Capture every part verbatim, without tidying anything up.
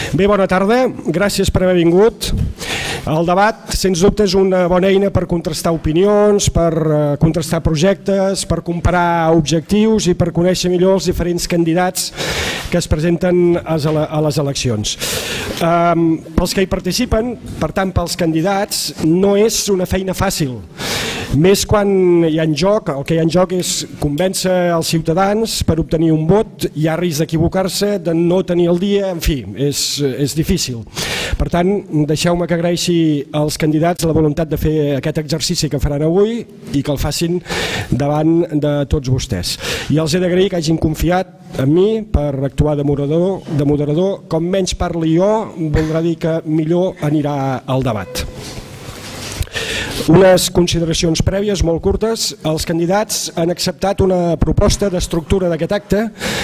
Bé, bona tarda, gràcies per haver vingut. El debat, sens dubte, és una bona eina per contrastar opinions, per contrastar projectes, per comparar objectius i per conèixer millor els diferents candidats que es presenten a les eleccions. Pels que hi participen, per tant pels candidats, no és una feina fàcil. Més quan hi ha en joc, el que hi ha en joc és convèncer els ciutadans per obtenir un vot, hi ha risc d'equivocar-se, de no tenir el dia, en fi, és, és difícil. Per tant, deixeu-me que agraeixi als candidats la voluntat de fer aquest exercici que faran avui i que el facin davant de tots vostès. I els he d'agrair que hagin confiat en mi per actuar de moderador, de moderador. Com menys parli jo, voldrà dir que millor anirà el debat. Unes consideracions prèvies molt curtes. Els candidats han acceptat una proposta d'estructura d'aquest acte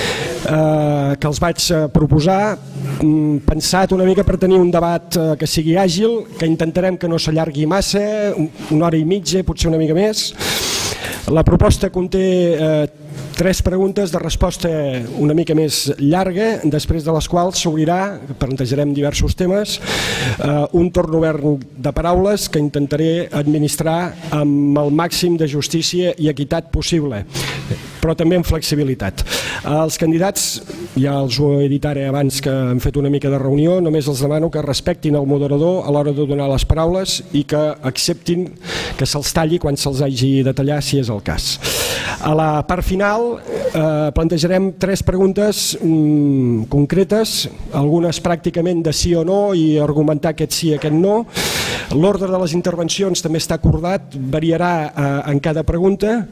que els vaig proposar, pensat una mica per tenir un debat que sigui àgil, que intentarem que no s'allargui massa, una hora i mitja, potser una mica més. La proposta conté tres preguntes de resposta una mica més llarga, després de les quals s'obrirà, plantejarem diversos temes, un torn obert de paraules que intentaré administrar amb el màxim de justícia i equitat possible, però també amb flexibilitat. Els candidats, ja els ho he dit ara abans que hem fet una mica de reunió, només els demano que respectin el moderador a l'hora de donar les paraules i que acceptin que se'ls talli quan se'ls hagi de tallar, si és el cas. A la part final plantejarem tres preguntes concretes, algunes pràcticament de sí o no i argumentar aquest sí i aquest no. L'ordre de les intervencions també està acordat, variarà en cada pregunta.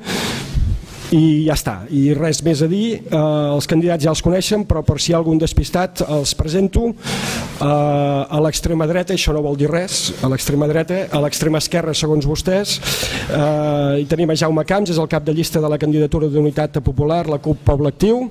I ja està, i res més a dir. Els candidats ja els coneixen, però per si hi ha algun despistat els presento. A l'extrema dreta, això no vol dir res, a l'extrema dreta, a l'extrema esquerra segons vostès, hi tenim a Jaume Camps, és el cap de llista de la candidatura d'Unitat Popular, la CUP Poble Actiu.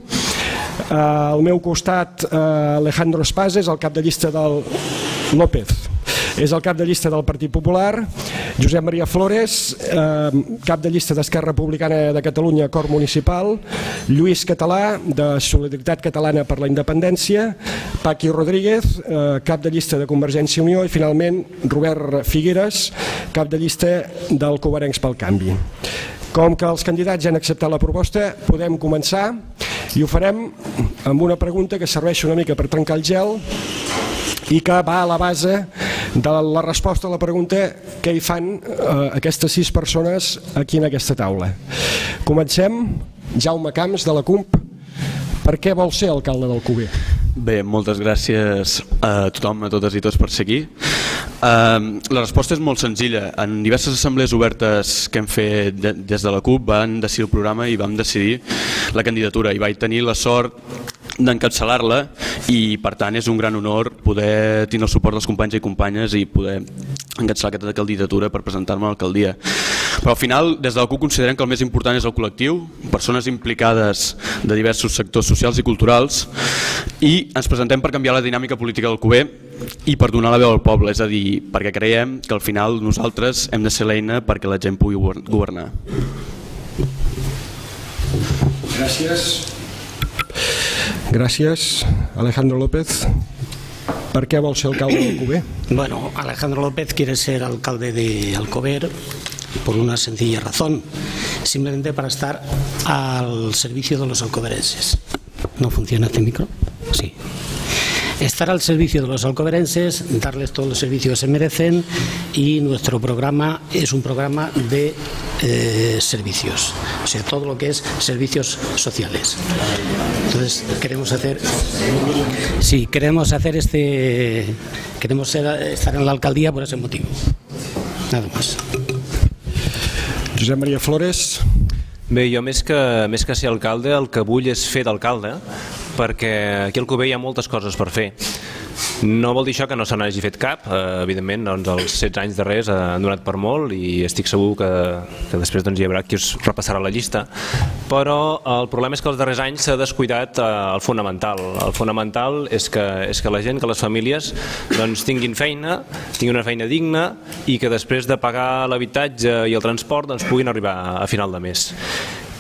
Al meu costat Alejandro Espases, el cap de llista del López, és el cap de llista del Partit Popular. Josep Maria Flores, cap de llista d'Esquerra Republicana de Catalunya, Cor Municipal. Lluís Català, de Solidaritat Catalana per la Independència. Paqui Rodríguez, cap de llista de Convergència i Unió. I finalment Robert Figueres, cap de llista del Covarencs pel Canvi. Com que els candidats ja han acceptat la proposta, podem començar i ho farem amb una pregunta que serveix una mica per trencar el gel i que va a la base de la resposta a la pregunta què hi fan aquestes sis persones aquí en aquesta taula. Comencem. Jaume Camps, de la CUP. Per què vol ser alcalde d'Alcover? Bé, moltes gràcies a tothom, a totes i tots per ser aquí. La resposta és molt senzilla. En diverses assemblees obertes que hem fet des de la CUP van decidir el programa i vam decidir la candidatura i vaig tenir la sort d'encapçalar-la i per tant és un gran honor poder tenir el suport dels companys i companyes i poder encapçalar aquesta candidatura per presentar-me a l'alcaldia. Però al final des de la CUP considerem que el més important és el col·lectiu, persones implicades de diversos sectors socials i culturals, i ens presentem per canviar la dinàmica política d'Alcover i per donar la veu al poble, és a dir, perquè creiem que al final nosaltres hem de ser l'eina perquè la gent pugui governar. Gràcies. Gràcies. Alejandro López, ¿por qué va a ser alcalde de Alcover? Bueno, Alejandro López quiere ser alcalde de Alcover por una sencilla razón, simplemente para estar al servicio de los alcoverenses. ¿No funciona este micro? Sí. Estar al servicio de los alcoverenses, darles todos los servicios que se merecen, y nuestro programa es un programa de eh, servicios, o sea, todo lo que es servicios sociales. Entonces queremos hacer, sí, queremos hacer este, queremos ser, estar en la alcaldía por ese motivo. Nada más. Josep Maria Flores. Bé, jo més que, més que ser alcalde, el que vull és fer d'alcalde, perquè aquí al Alcover hi ha moltes coses per fer. No vol dir això que no se n'hagi fet cap, evidentment doncs els setze anys darrers han donat per molt i estic segur que, que després doncs, hi haurà qui us repassarà la llista, però el problema és que els darrers anys s'ha descuidat el fonamental. El fonamental és que, és que la gent, que les famílies doncs, tinguin feina, tinguin una feina digna i que després de pagar l'habitatge i el transport doncs, puguin arribar a final de mes.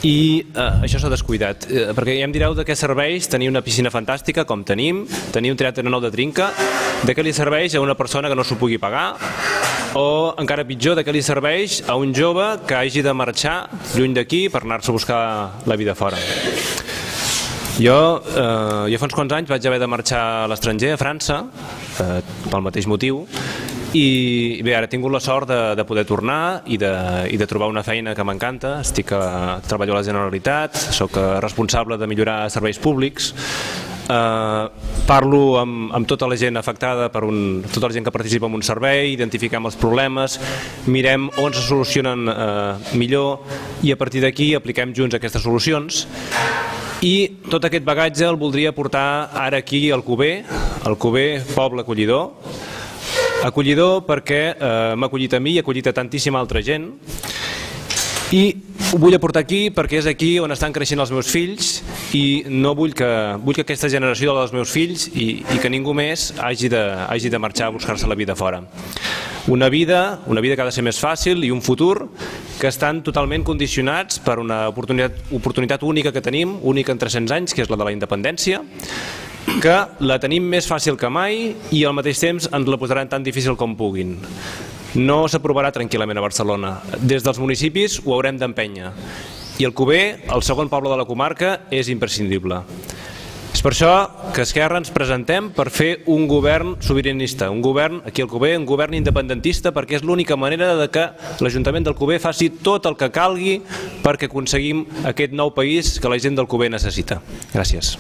i eh, això s'ha descuidat, eh, perquè ja em direu de què serveix tenir una piscina fantàstica com tenim, tenir un teatre nou de Trinca, de què li serveix a una persona que no s'ho pugui pagar, o encara pitjor, de què li serveix a un jove que hagi de marxar lluny d'aquí per anar-se a buscar la vida fora. Jo, eh, jo fa uns quants anys vaig haver de marxar a l'estranger, a França, eh, pel mateix motiu, i bé, ara he tingut la sort de, de poder tornar i de, i de trobar una feina que m'encanta. Estic a, treballo a la Generalitat, soc responsable de millorar serveis públics, eh, parlo amb, amb tota la gent afectada, per un, tota la gent que participa en un servei, identifiquem els problemes, mirem on se solucionen eh, millor i a partir d'aquí apliquem junts aquestes solucions. I tot aquest bagatge el voldria portar ara aquí al Cover, al Cover, poble acollidor, acollidor perquè eh, m'ha acollit a mi i ha acollit a tantíssima altra gent, i ho vull aportar aquí perquè és aquí on estan creixent els meus fills i no vull que, vull que aquesta generació dels meus fills i, i que ningú més hagi de, hagi de marxar a buscar-se la vida fora. Una vida, una vida que ha de ser més fàcil i un futur que estan totalment condicionats per una oportunitat, oportunitat única que tenim, única en tres-cents anys, que és la de la independència, que la tenim més fàcil que mai i al mateix temps ens la posaran tan difícil com puguin. No s'aprovarà tranquil·lament a Barcelona. Des dels municipis ho haurem d'empènyer. I el Cover, el segon poble de la comarca, és imprescindible. És per això que Esquerra ens presentem per fer un govern sobiranista, un govern, aquí al Cover, un govern independentista, perquè és l'única manera de que l'Ajuntament del Cover faci tot el que calgui perquè aconseguim aquest nou país que la gent del Cover necessita. Gràcies.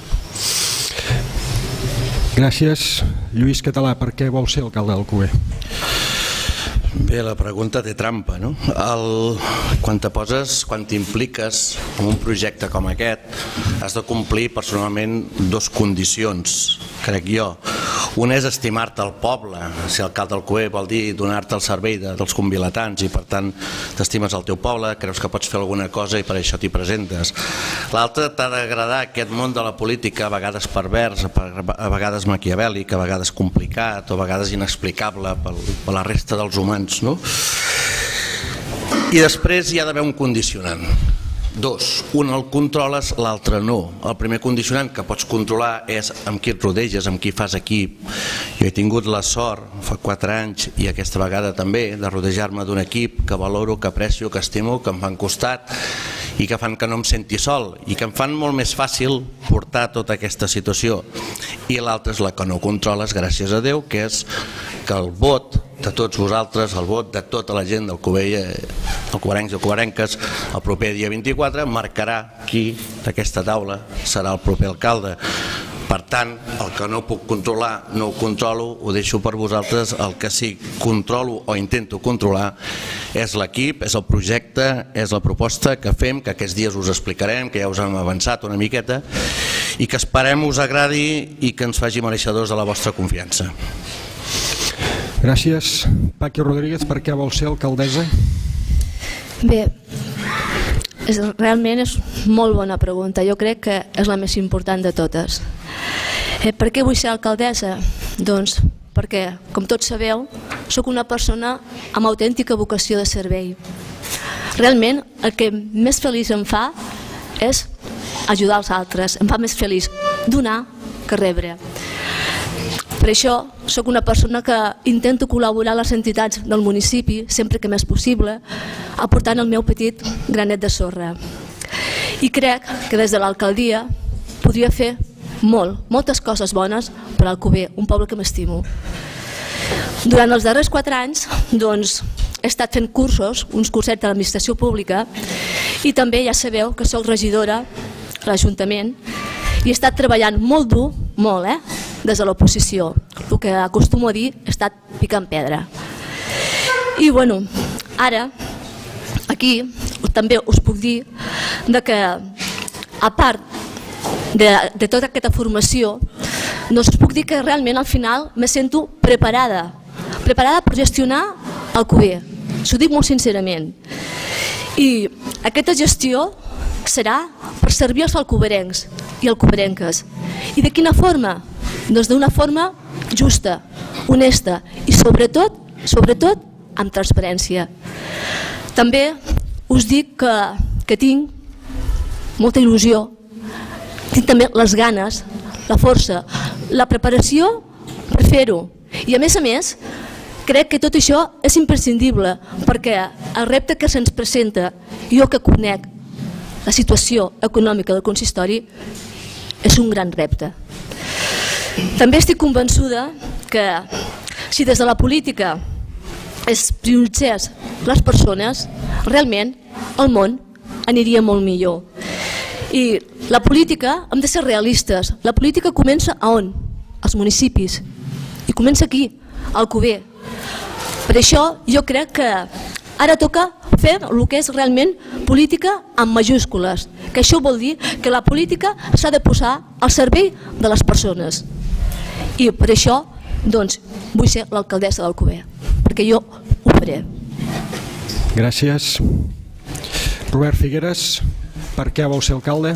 Gràcies. Lluís Català, per què vol ser alcalde del Cover? Bé, la pregunta té trampa, no? El, quan te poses, quan t'impliques en un projecte com aquest, has de complir personalment dos condicions, crec jo. Una és estimar-te el poble, ser alcalde del Cover vol dir donar-te el servei de, dels convilatans i per tant t'estimes el teu poble, creus que pots fer alguna cosa i per això t'hi presentes. L'altra, t'ha d'agradar aquest món de la política, a vegades pervers, a vegades maquiavèlic, a vegades complicat o a vegades inexplicable per la resta dels humans, no? I després hi ha d'haver un condicionant. Dos, un el controles, l'altre no. El primer condicionant que pots controlar és amb qui et rodeges, amb qui fas equip. Jo he tingut la sort, fa quatre anys i aquesta vegada també, de rodejar-me d'un equip que valoro, que aprecio, que estimo, que em fan costat i que fan que no em senti sol i que em fan molt més fàcil portar tota aquesta situació. I l'altra és la que no controles, gràcies a Déu, que és que el vot de tots vosaltres, el vot de tota la gent del Cover, el coverencs i el coverenques, el proper dia vint-i-quatre marcarà qui d'aquesta taula serà el proper alcalde. Per tant, el que no puc controlar no ho controlo, ho deixo per vosaltres. El que sí controlo o intento controlar és l'equip, és el projecte, és la proposta que fem, que aquests dies us explicarem, que ja us hem avançat una miqueta i que esperem us agradi i que ens faci mereixedors de la vostra confiança. Gràcies. Paqui Rodríguez, per què vol ser alcaldessa? Bé, és, realment és molt bona pregunta. Jo crec que és la més important de totes. Eh, per què vull ser alcaldessa? Doncs perquè, com tots sabeu, sóc una persona amb autèntica vocació de servei. Realment, el que més feliç em fa és ajudar els altres. Em fa més feliç donar que rebre. Per això sóc una persona que intento col·laborar a les entitats del municipi sempre que m'és possible, aportant el meu petit granet de sorra. I crec que des de l'alcaldia podria fer molt, moltes coses bones per al Cover, un poble que m'estimo. Durant els darrers quatre anys doncs, he estat fent cursos, uns cursets de l'administració pública i també ja sabeu que soc regidora a l'Ajuntament i he estat treballant molt dur, molt, eh? des de l'oposició. El que acostumo a dir, he estat picant pedra. I bueno, ara, aquí també us puc dir que a part de, de tota aquesta formació, doncs us puc dir que realment al final me sento preparada, preparada per gestionar el Cover. S'ho dic molt sincerament. I aquesta gestió serà per servir els alcoverencs i alcoverenques. I de quina forma? Doncs d'una forma justa, honesta i sobretot, sobretot amb transparència. També us dic que, que tinc molta il·lusió, tinc també les ganes, la força, la preparació per fer-ho. I a més a més, crec que tot això és imprescindible perquè el repte que se'ns presenta, jo que conec la situació econòmica del consistori, és un gran repte. També estic convençuda que si des de la política es prioritzés les persones, realment el món aniria molt millor. I la política, hem de ser realistes, la política comença a on? Als municipis. I comença aquí, al Alcover. Per això jo crec que ara toca fer el que és realment política amb majúscules, que això vol dir que la política s'ha de posar al servei de les persones. I per això doncs, vull ser l'alcaldessa d'Alcover, perquè jo ho faré. Gràcies. Robert Figueres, per què vau ser alcalde?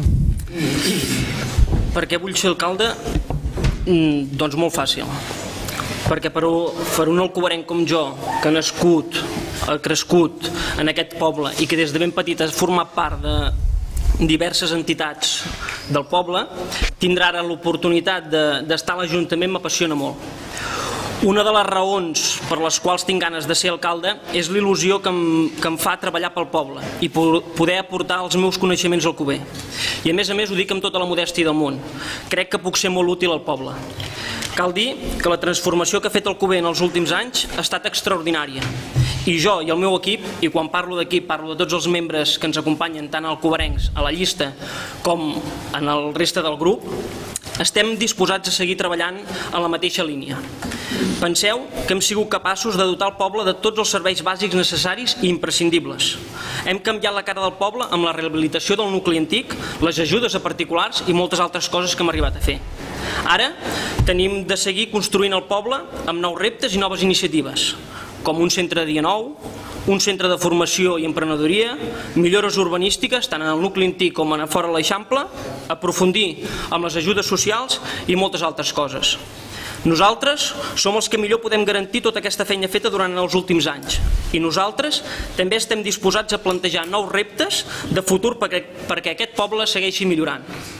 Per què vull ser alcalde? Doncs molt fàcil. Perquè per un alcoverenc com jo, que ha nascut, ha crescut en aquest poble i que des de ben petit ha format part de diverses entitats del poble, tindrà ara l'oportunitat d'estar a l'Ajuntament, m'apassiona molt. Una de les raons per les quals tinc ganes de ser alcalde és l'il·lusió que em, que em fa treballar pel poble i poder aportar els meus coneixements al Alcover. I a més a més ho dic amb tota la modèstia del món. Crec que puc ser molt útil al poble. Cal dir que la transformació que ha fet el Alcover en els últims anys ha estat extraordinària. I jo i el meu equip, i quan parlo d'equip parlo de tots els membres que ens acompanyen tant alcoverencs a la llista com en el reste del grup, estem disposats a seguir treballant en la mateixa línia. Penseu que hem sigut capaços de dotar el poble de tots els serveis bàsics necessaris i imprescindibles. Hem canviat la cara del poble amb la rehabilitació del nucli antic, les ajudes a particulars i moltes altres coses que hem arribat a fer. Ara tenim de seguir construint el poble amb nous reptes i noves iniciatives, com un centre de dia nou, un centre de formació i emprenedoria, millores urbanístiques tant en el nucli antic com a fora l'Eixample, aprofundir amb les ajudes socials i moltes altres coses. Nosaltres som els que millor podem garantir tota aquesta feina feta durant els últims anys i nosaltres també estem disposats a plantejar nous reptes de futur perquè, perquè aquest poble segueixi millorant.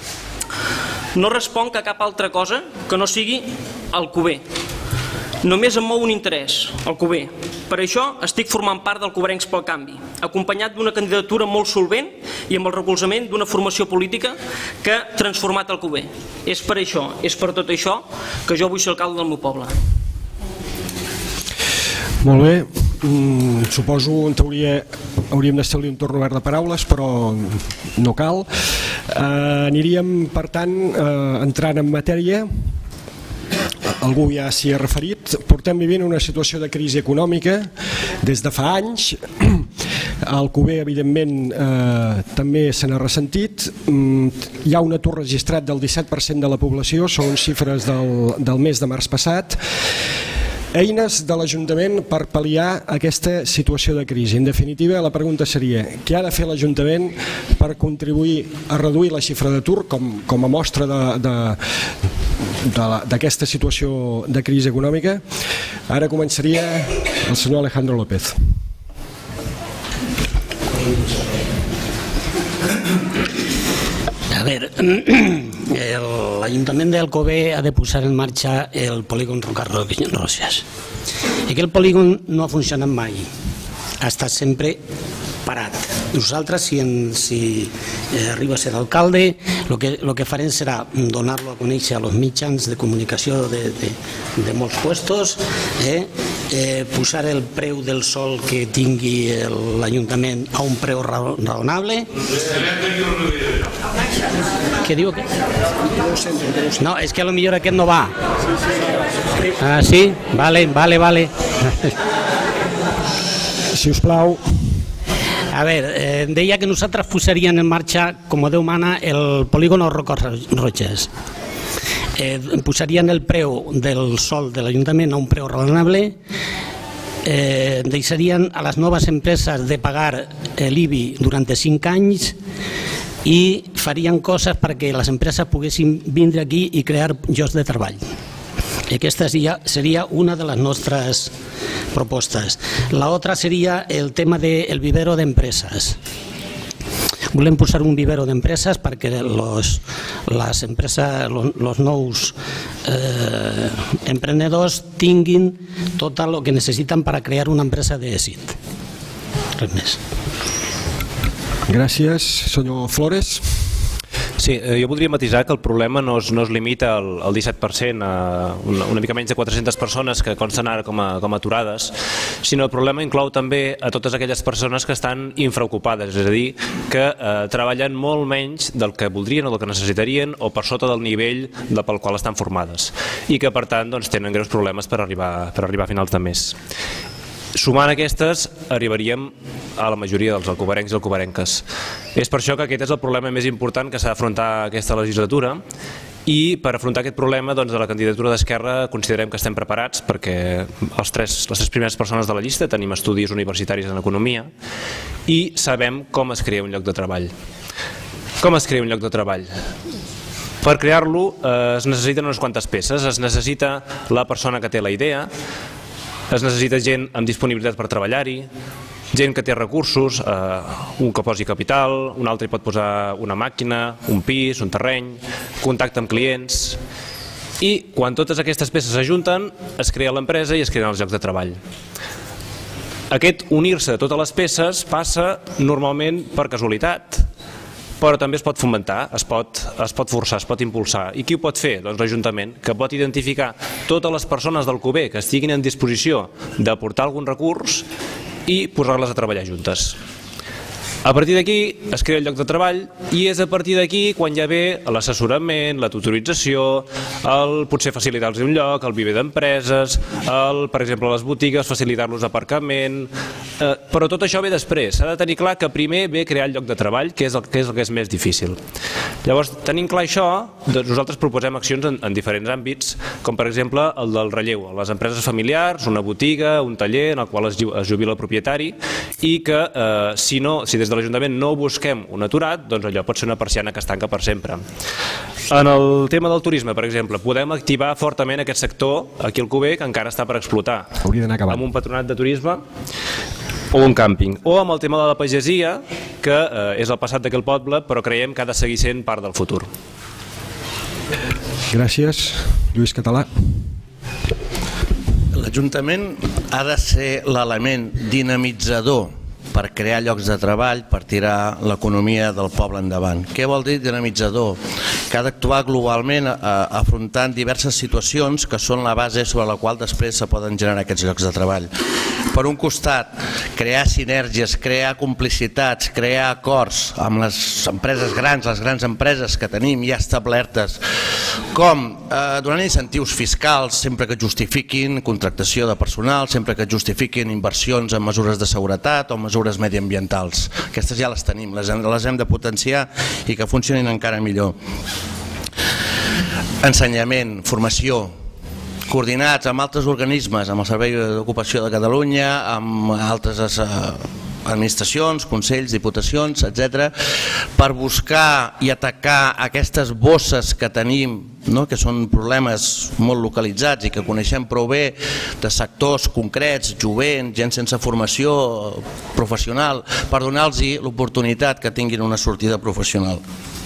No responc a cap altra cosa que no sigui Alcover. Només em mou un interès, Alcover. Per això estic formant part d'Alcoverencs pel Canvi, acompanyat d'una candidatura molt solvent i amb el recolzament d'una formació política que ha transformat Alcover. És per això, és per tot això que jo vull ser alcalde del meu poble. Molt bé, mm, suposo en teoria hauríem d'establir un torn obert de paraules, però no cal. Eh, aniríem, per tant, eh, entrant en matèria. Algú ja s'hi ha referit, portem vivint una situació de crisi econòmica des de fa anys. Alcover, evidentment, eh, també se n'ha ressentit. Hi ha un atur registrat del disset per cent de la població, són xifres del, del mes de març passat. Eines de l'Ajuntament per pal·liar aquesta situació de crisi. En definitiva, la pregunta seria què ha de fer l'Ajuntament per contribuir a reduir la xifra d'atur com, com a mostra d'aquesta situació de crisi econòmica. Ara començaria el senyor Alejandro López. A veure, l'Ajuntament d'Alcover ha de posar en marxa el polígon Roca-Roses. I aquest polígon no ha funcionat mai, ha estat sempre parat. Nosaltres, si, en, si eh, arriba a ser alcalde, el que, lo que farem serà donar-lo a conèixer a los mitjans de comunicació de, de, de molts puestos, eh, eh, posar el preu del sol que tingui l'Ajuntament a un preu raonable. Què diu aquest? No, és que a lo millor aquest no va. Ah, sí? Vale, vale, vale. Si us plau. A veure, eh, deia que nosaltres posaríem en marxa, com a Déu mana, el polígon Roca-Roses. Eh, posarien el preu del sol de l'Ajuntament a un preu raonable, eh, deixarien a les noves empreses de pagar l'I B I durant cinc anys i farien coses perquè les empreses poguessin vindre aquí i crear llocs de treball. I aquesta seria, seria una de les nostres propostes. La otra seria el tema del vivero d'empreses. volem posar un vivero d'empreses perquè los, les empreses, los, los nous eh, emprenedors tinguin tot el que necessiten per a crear una empresa d'èxit. Res més. Gràcies. Senyor Flores. Sí, jo voldria matisar que el problema no es, no es limita al, al disset per cent, a una, una mica menys de quatre-centes persones que consten ara com a, com a aturades, sinó el problema inclou també a totes aquelles persones que estan infraocupades, és a dir, que eh, treballen molt menys del que voldrien o del que necessitarien o per sota del nivell de, pel qual estan formades i que per tant doncs, tenen greus problemes per arribar, per arribar a finals de mes. Sumant aquestes, arribaríem a la majoria dels alcoberencs i alcoberenques. És per això que aquest és el problema més important que s'ha d'afrontar aquesta legislatura i per afrontar aquest problema doncs, a la candidatura d'Esquerra considerem que estem preparats perquè els tres, les tres primeres persones de la llista tenim estudis universitaris en economia i sabem com es crea un lloc de treball. Com es crea un lloc de treball? Per crear-lo eh, es necessiten unes quantes peces. Es necessita la persona que té la idea, es necessita gent amb disponibilitat per treballar-hi, gent que té recursos, eh, un que posi capital, un altre hi pot posar una màquina, un pis, un terreny, contacte amb clients i quan totes aquestes peces s'ajunten es crea l'empresa i es creen els llocs de treball. Aquest unir-se de totes les peces passa normalment per casualitat, però també es pot fomentar, es pot, es pot forçar, es pot impulsar. I qui ho pot fer? Doncs l'Ajuntament, que pot identificar totes les persones del Cover que estiguin en disposició d'aportar algun recurs i posar-les a treballar juntes. A partir d'aquí es crea el lloc de treball i és a partir d'aquí quan ja ve l'assessorament, la tutorització, el potser facilitar-los un lloc, el viver d'empreses, el, per exemple, les botigues, facilitar-los aparcament, eh, però tot això ve després. S'ha de tenir clar que primer ve crear el lloc de treball, que és el que és, el que és més difícil. Llavors, tenint clar això, doncs nosaltres proposem accions en, en diferents àmbits, com per exemple el del relleu, les empreses familiars, una botiga, un taller en el qual es, es jubila el propietari i que eh, si no, si des de l'Ajuntament no busquem un aturat, doncs allò pot ser una persiana que es tanca per sempre. En el tema del turisme, per exemple, podem activar fortament aquest sector aquí al Cover que encara està per explotar. Hauria d'anar acabant. Amb un patronat de turisme o un càmping. O amb el tema de la pagesia, que eh, és el passat d'aquell poble, però creiem que ha de seguir sent part del futur. Gràcies. Lluís Català. L'Ajuntament ha de ser l'element dinamitzador per crear llocs de treball, per tirar l'economia del poble endavant. Què vol dir dinamitzador? Que ha d'actuar globalment eh, afrontant diverses situacions que són la base sobre la qual després se poden generar aquests llocs de treball. Per un costat, crear sinergies, crear complicitats, crear acords amb les empreses grans, les grans empreses que tenim ja establertes, com eh, donant incentius fiscals sempre que justifiquin contractació de personal, sempre que justifiquin inversions en mesures de seguretat o mesures mediambientals. Aquestes ja les tenim, les hem, les hem de potenciar i que funcionin encara millor. Ensenyament, formació, coordinats amb altres organismes, amb el Servei d'Ocupació de Catalunya, amb altres administracions, consells, diputacions, etcètera, per buscar i atacar aquestes bosses que tenim, no? Que són problemes molt localitzats i que coneixem prou bé de sectors concrets, jovent, gent sense formació professional, per donar-los l'oportunitat que tinguin una sortida professional.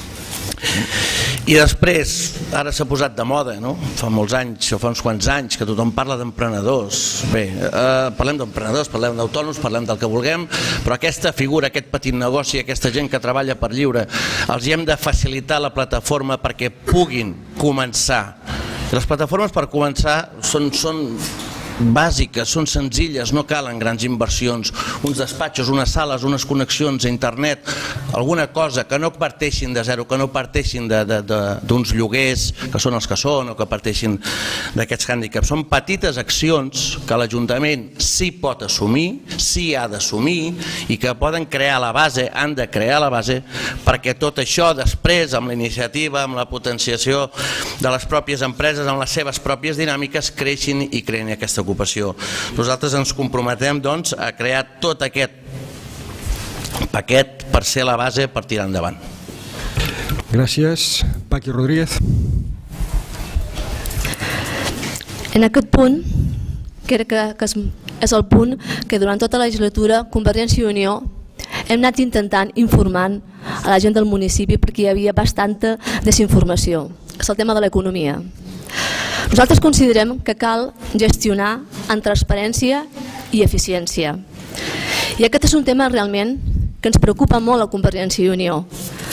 I després, ara s'ha posat de moda, no? Fa molts anys, o fa uns quants anys, que tothom parla d'emprenedors. Bé, eh, parlem d'emprenedors, parlem d'autònoms, parlem del que vulguem, però aquesta figura, aquest petit negoci, aquesta gent que treballa per lliure, els hi hem de facilitar la plataforma perquè puguin començar. Les plataformes per començar són... són bàsiques, són senzilles, no calen grans inversions, uns despatxos, unes sales, unes connexions a internet, alguna cosa que no parteixin de zero, que no parteixin d'uns lloguers que són els que són o que parteixin d'aquests hàndicaps. Són petites accions que l'Ajuntament sí pot assumir, sí ha d'assumir i que poden crear la base, han de crear la base perquè tot això després amb la iniciativa, amb la potenciació de les pròpies empreses, amb les seves pròpies dinàmiques creixin i creïn aquesta ocupació. Nosaltres ens comprometem doncs a crear tot aquest paquet per ser la base per tirar endavant. Gràcies. Paqui Rodríguez. En aquest punt, crec que és el punt que durant tota la legislatura Convergència i Unió hem anat intentant informant a la gent del municipi perquè hi havia bastanta desinformació. És el tema de l'economia. Nosaltres considerem que cal gestionar amb transparència i eficiència. I aquest és un tema realment que ens preocupa molt a Convergència i Unió,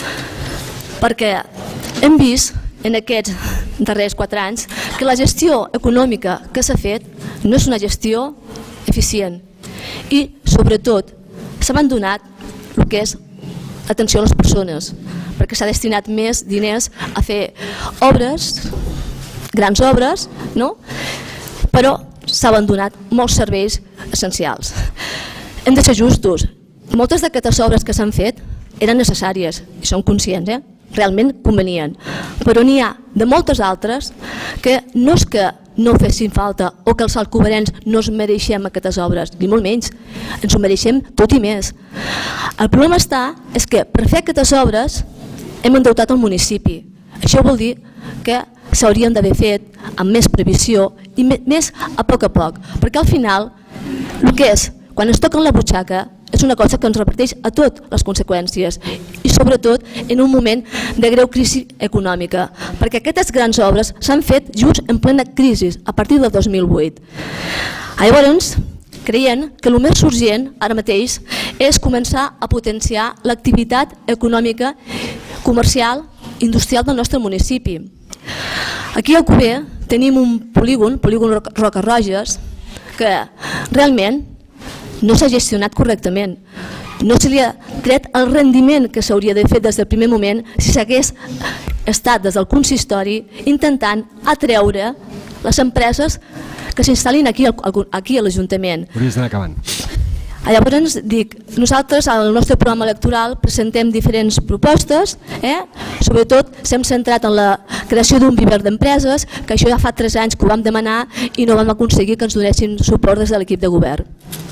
perquè hem vist en aquests darrers quatre anys que la gestió econòmica que s'ha fet no és una gestió eficient i, sobretot, s'ha abandonat el que és l'atenció a les persones, perquè s'ha destinat més diners a fer obres, grans obres, no? Però s'ha abandonat molts serveis essencials. Hem de ser justos. Moltes d'aquestes obres que s'han fet eren necessàries, i som conscients, eh? Realment convenien, però n'hi ha de moltes altres que no és que no fessin falta o que els alcobenencs no es mereixem aquestes obres, ni molt menys, ens ho mereixem tot i més. El problema està és que per fer aquestes obres hem endeutat el municipi. Això vol dir que s'haurien d'haver fet amb més previsió i més a poc a poc, perquè al final el que és, quan ens toquen la butxaca, és una cosa que ens reparteix a totes les conseqüències i sobretot en un moment de greu crisi econòmica, perquè aquestes grans obres s'han fet just en plena crisi a partir del dos mil vuit. Llavors, creient que el més urgent ara mateix és començar a potenciar l'activitat econòmica, comercial, industrial del nostre municipi. Aquí al Alcover tenim un polígon, polígon Roca-roges, que realment no s'ha gestionat correctament. No se li ha tret el rendiment que s'hauria de fer des del primer moment si s'hagués estat des del consistori intentant atreure les empreses que s'instal·lin aquí a l'Ajuntament. Hauries d'anar acabant. Llavors dic, nosaltres al nostre programa electoral presentem diferents propostes, eh? Sobretot s'hem centrat en la creació d'un viver d'empreses, que això ja fa tres anys que ho vam demanar i no vam aconseguir que ens donessin suport des de l'equip de govern.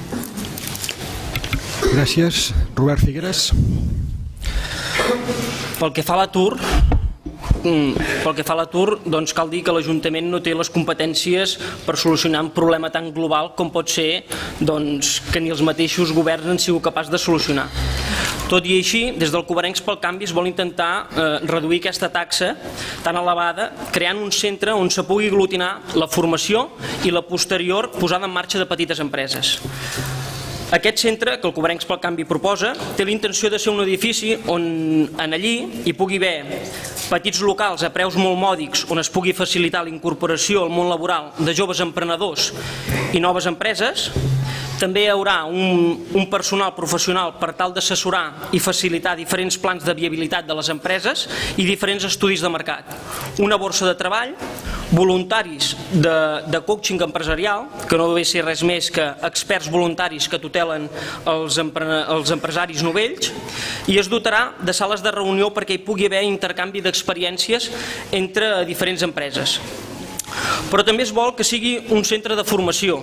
Gràcies. Robert Figueres. Pel que fa a l'atur, pel que fa a l'atur, doncs cal dir que l'Ajuntament no té les competències per solucionar un problema tan global com pot ser doncs, que ni els mateixos governs han sigut capaços de solucionar. Tot i així, des del Coverencs pel Canvi es vol intentar eh, reduir aquesta taxa tan elevada creant un centre on se pugui aglutinar la formació i la posterior posada en marxa de petites empreses. Aquest centre, que el Coverencs pel Canvi proposa, té la intenció de ser un edifici on en allí hi pugui haver petits locals a preus molt mòdics on es pugui facilitar la incorporació al món laboral de joves emprenedors i noves empreses. També hi haurà un, un personal professional per tal d'assessorar i facilitar diferents plans de viabilitat de les empreses i diferents estudis de mercat. Una borsa de treball, voluntaris de, de coaching empresarial, que no deu ser res més que experts voluntaris que tutelen els, empre, els empresaris novells, i es dotarà de sales de reunió perquè hi pugui haver intercanvi d'experiències entre diferents empreses. Però també es vol que sigui un centre de formació.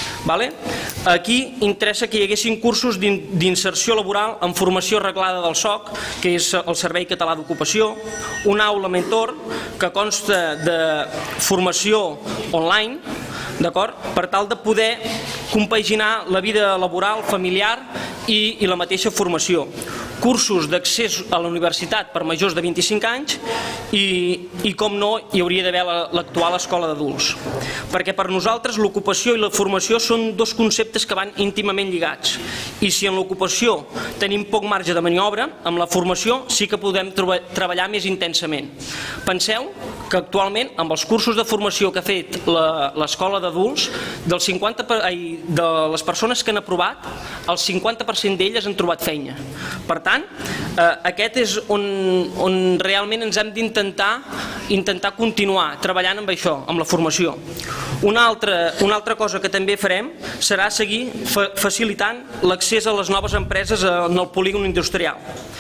Aquí interessa que hi haguessin cursos d'inserció laboral en formació reglada del S O C, que és el Servei Català d'Ocupació, una aula mentor que consta de formació online, per tal de poder compaginar la vida laboral, familiar i, i la mateixa formació. Cursos d'accés a la universitat per majors de vint-i-cinc anys i, i com no, hi hauria d'haver l'actual escola d'adults. Perquè per nosaltres l'ocupació i la formació són dos conceptes que van íntimament lligats. I si en l'ocupació tenim poc marge de maniobra, amb la formació sí que podem treballar més intensament. Penseu que actualment amb els cursos de formació que ha fet l'escola d'adults, del cinquanta per cent de les persones que han aprovat, el cinquanta per cent d'elles han trobat feina. Per tant, aquest és on, on realment ens hem d'intentar intentar continuar treballant amb això, amb la formació. Una altra, una altra cosa que també farem serà seguir fa, facilitant l'accés a les noves empreses en el polígon industrial.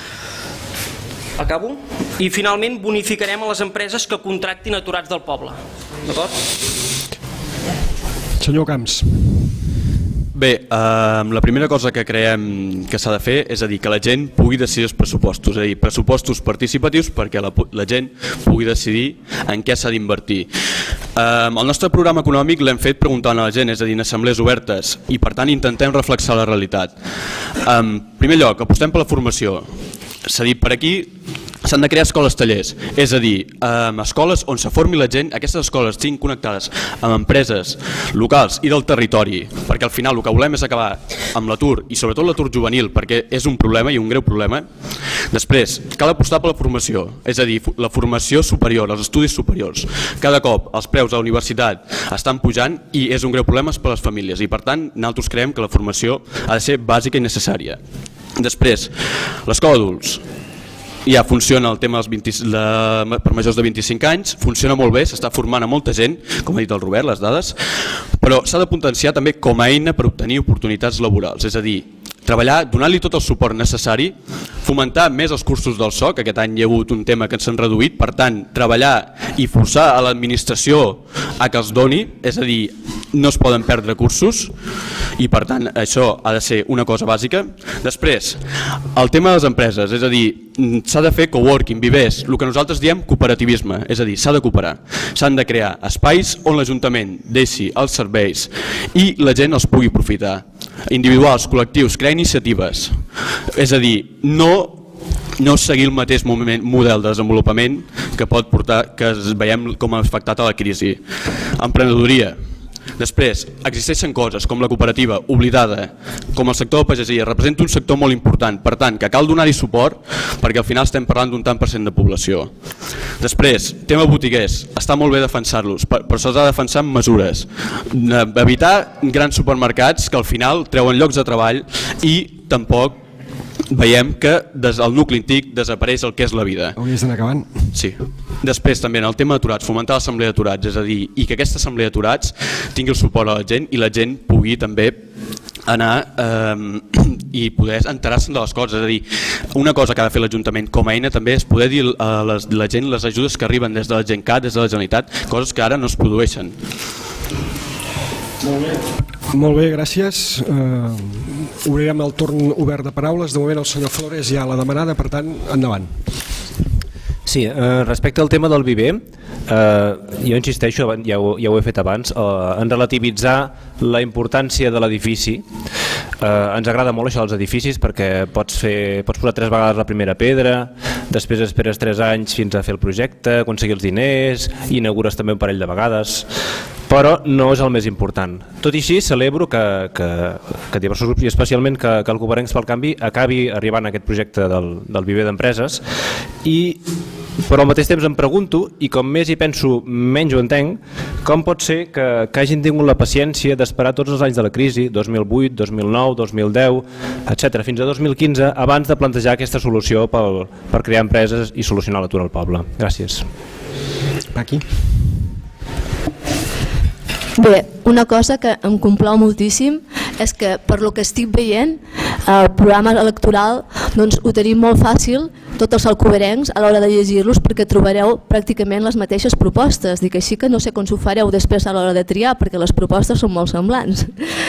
Acabo? I finalment bonificarem a les empreses que contractin aturats del poble. D'acord? Senyor Camps. Bé, eh, la primera cosa que creiem que s'ha de fer és a dir que la gent pugui decidir els pressupostos, és a dir, pressupostos participatius perquè la, la gent pugui decidir en què s'ha d'invertir. Eh, el nostre programa econòmic l'hem fet preguntant a la gent, és a dir, en assemblees obertes, i per tant intentem reflexar la realitat. En primer lloc, apostem per la formació. S'ha dit per aquí, s'han de crear escoles tallers, és a dir, eh, escoles on se formi la gent, aquestes escoles siguin connectades amb empreses locals i del territori, perquè al final el que volem és acabar amb l'atur, i sobretot l'atur juvenil, perquè és un problema i un greu problema. Després, cal apostar per la formació, és a dir, la formació superior, els estudis superiors. Cada cop els preus a la universitat estan pujant i és un greu problema per a les famílies, i per tant nosaltres creiem que la formació ha de ser bàsica i necessària. Després, l'escola d'adults. Ja funciona el tema dels vint, de, per majors de vint-i-cinc anys, funciona molt bé, s'està formant a molta gent, com ha dit el Robert, les dades, però s'ha de potenciar també com a eina per obtenir oportunitats laborals, és a dir, treballar, donar-li tot el suport necessari, fomentar més els cursos del S O C, aquest any hi ha hagut un tema que s'han reduït, per tant, treballar i forçar a l'administració a que els doni, és a dir, no es poden perdre cursos i per tant això ha de ser una cosa bàsica. Després, el tema de les empreses, és a dir, s'ha de fer coworking, vivers, el que nosaltres diem cooperativisme, és a dir, s'ha de cooperar, s'han de crear espais on l'Ajuntament deixi els serveis i la gent els pugui aprofitar, individuals, col·lectius, crear iniciatives, és a dir, no no seguir el mateix model de desenvolupament que pot portar, que veiem com ha afectat a la crisi. Emprenedoria. Després, existeixen coses com la cooperativa, oblidada, com el sector de pagesia, representa un sector molt important, per tant, que cal donar-hi suport perquè al final estem parlant d'un tant per cent de població. Després, tema botiguers, està molt bé defensar-los, però se'ls ha de defensar amb mesures. Evitar grans supermercats que al final treuen llocs de treball i tampoc veiem que des del nucli antic desapareix el que és la vida. Hauries d'anar acabant. Sí. Després també en el tema d'aturats, fomentar l'assemblea d'aturats, és a dir, i que aquesta assemblea d'aturats tingui el suport a la gent i la gent pugui també anar eh, i poder enterar-se'n de les coses, és a dir, una cosa que ha de fer l'Ajuntament com a eina també és poder dir a la, la gent les ajudes que arriben des de la Gencat, des de la Generalitat, coses que ara no es produeixen. Molt bé. Molt bé, gràcies. Uh, obrirem el torn obert de paraules. De moment el senyor Flores ja l'ha demanada, per tant, endavant. Sí, eh, respecte al tema del viver, eh, jo insisteixo, ja ho, ja ho he fet abans, eh, en relativitzar la importància de l'edifici. Eh, ens agrada molt això dels edificis perquè pots, fer, pots posar tres vegades la primera pedra, després esperes tres anys fins a fer el projecte, aconseguir els diners, i inaugures també un parell de vegades, però no és el més important. Tot i així celebro que, que, que diversos grups, i especialment que, que el Coverencs pel Canvi acabi arribant a aquest projecte del, del viver d'empreses, i però al mateix temps em pregunto, i com més hi penso menys ho entenc, com pot ser que, que hagin tingut la paciència d'esperar tots els anys de la crisi, dos mil vuit, dos mil nou, dos mil deu, etcètera, fins a dos mil quinze, abans de plantejar aquesta solució pel, per crear empreses i solucionar l'atur al poble. Gràcies. Aquí. Bé, una cosa que em complau moltíssim és que per lo que estic veient el programa electoral doncs, ho tenim molt fàcil tots els alcoverencs a l'hora de llegir-los perquè trobareu pràcticament les mateixes propostes, dic així que no sé com s'ho fareu després a l'hora de triar perquè les propostes són molt semblants.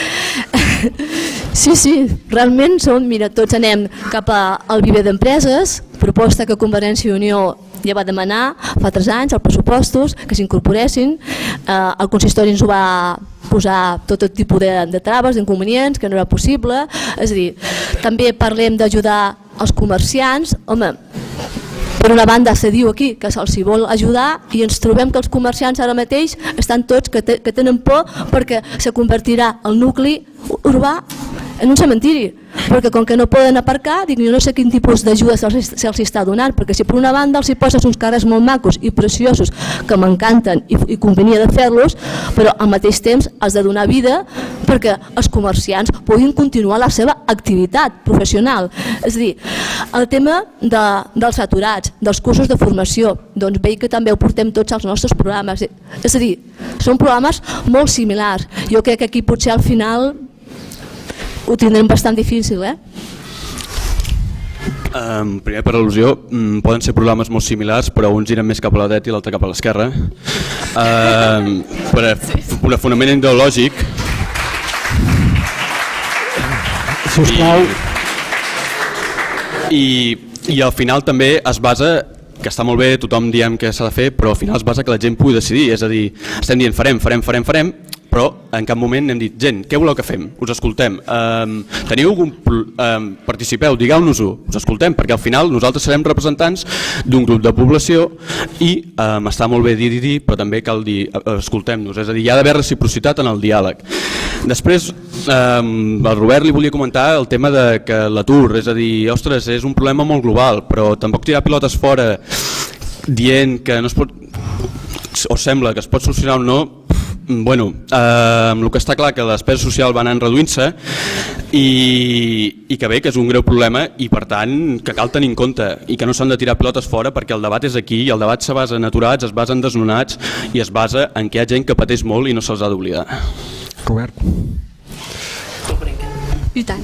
Sí, sí, realment són, mira, tots anem cap al viver d'empreses, proposta que Convergència i Unió ja va demanar fa tres anys als pressupostos que s'incorporessin, eh, el consistori ens ho va posar tot el tipus de, de traves, d'inconvenients, que no era possible, és a dir, també parlem d'ajudar els comerciants, home, per una banda se diu aquí que se'ls hi vol ajudar i ens trobem que els comerciants ara mateix estan tots que, te, que tenen por perquè se convertirà el nucli urbà en un cementiri, perquè com que no poden aparcar, dic, jo no sé quin tipus d'ajuda se'ls se està donant, perquè si per una banda els hi poses uns carrers molt macos i preciosos que m'encanten i, i convenia de fer-los, però al mateix temps has de donar vida perquè els comerciants puguin continuar la seva activitat professional. És a dir, el tema de, dels aturats, dels cursos de formació, doncs veig que també ho portem tots als nostres programes. És a dir, són programes molt similars. Jo crec que aquí potser al final ho tindrem bastant difícil, eh? Um, primer, per al·lusió, um, poden ser programes molt similars, però uns giren més cap a la dreta i l'altre cap a l'esquerra. Um, per a un fonament ideològic, Sisplau. I, i al final també es basa, que està molt bé, tothom diem que s'ha de fer, però al final es basa que la gent pugui decidir, és a dir, estem dient farem, farem, farem, farem, però en cap moment hem dit, gent, què voleu que fem? Us escoltem. Um, teniu algun... Um, participeu, digueu-nos-ho, us escoltem, perquè al final nosaltres serem representants d'un grup de població i um, està molt bé dir, dir, dir, però també cal dir, escoltem-nos, és a dir, hi ha d'haver reciprocitat en el diàleg. Després, um, al Robert li volia comentar el tema de que l'atur, és a dir, ostres, és un problema molt global, però tampoc tirar pilotes fora dient que no es pot, o sembla que es pot solucionar o no. Bueno, eh, el que està clar que la despesa social va anant reduint-se i, i que bé, que és un greu problema i per tant que cal tenir en compte i que no s'han de tirar pilotes fora perquè el debat és aquí i el debat se basa en aturats, es basa en desnonats i es basa en que hi ha gent que pateix molt i no se'ls ha d'oblidar. Robert. I tant.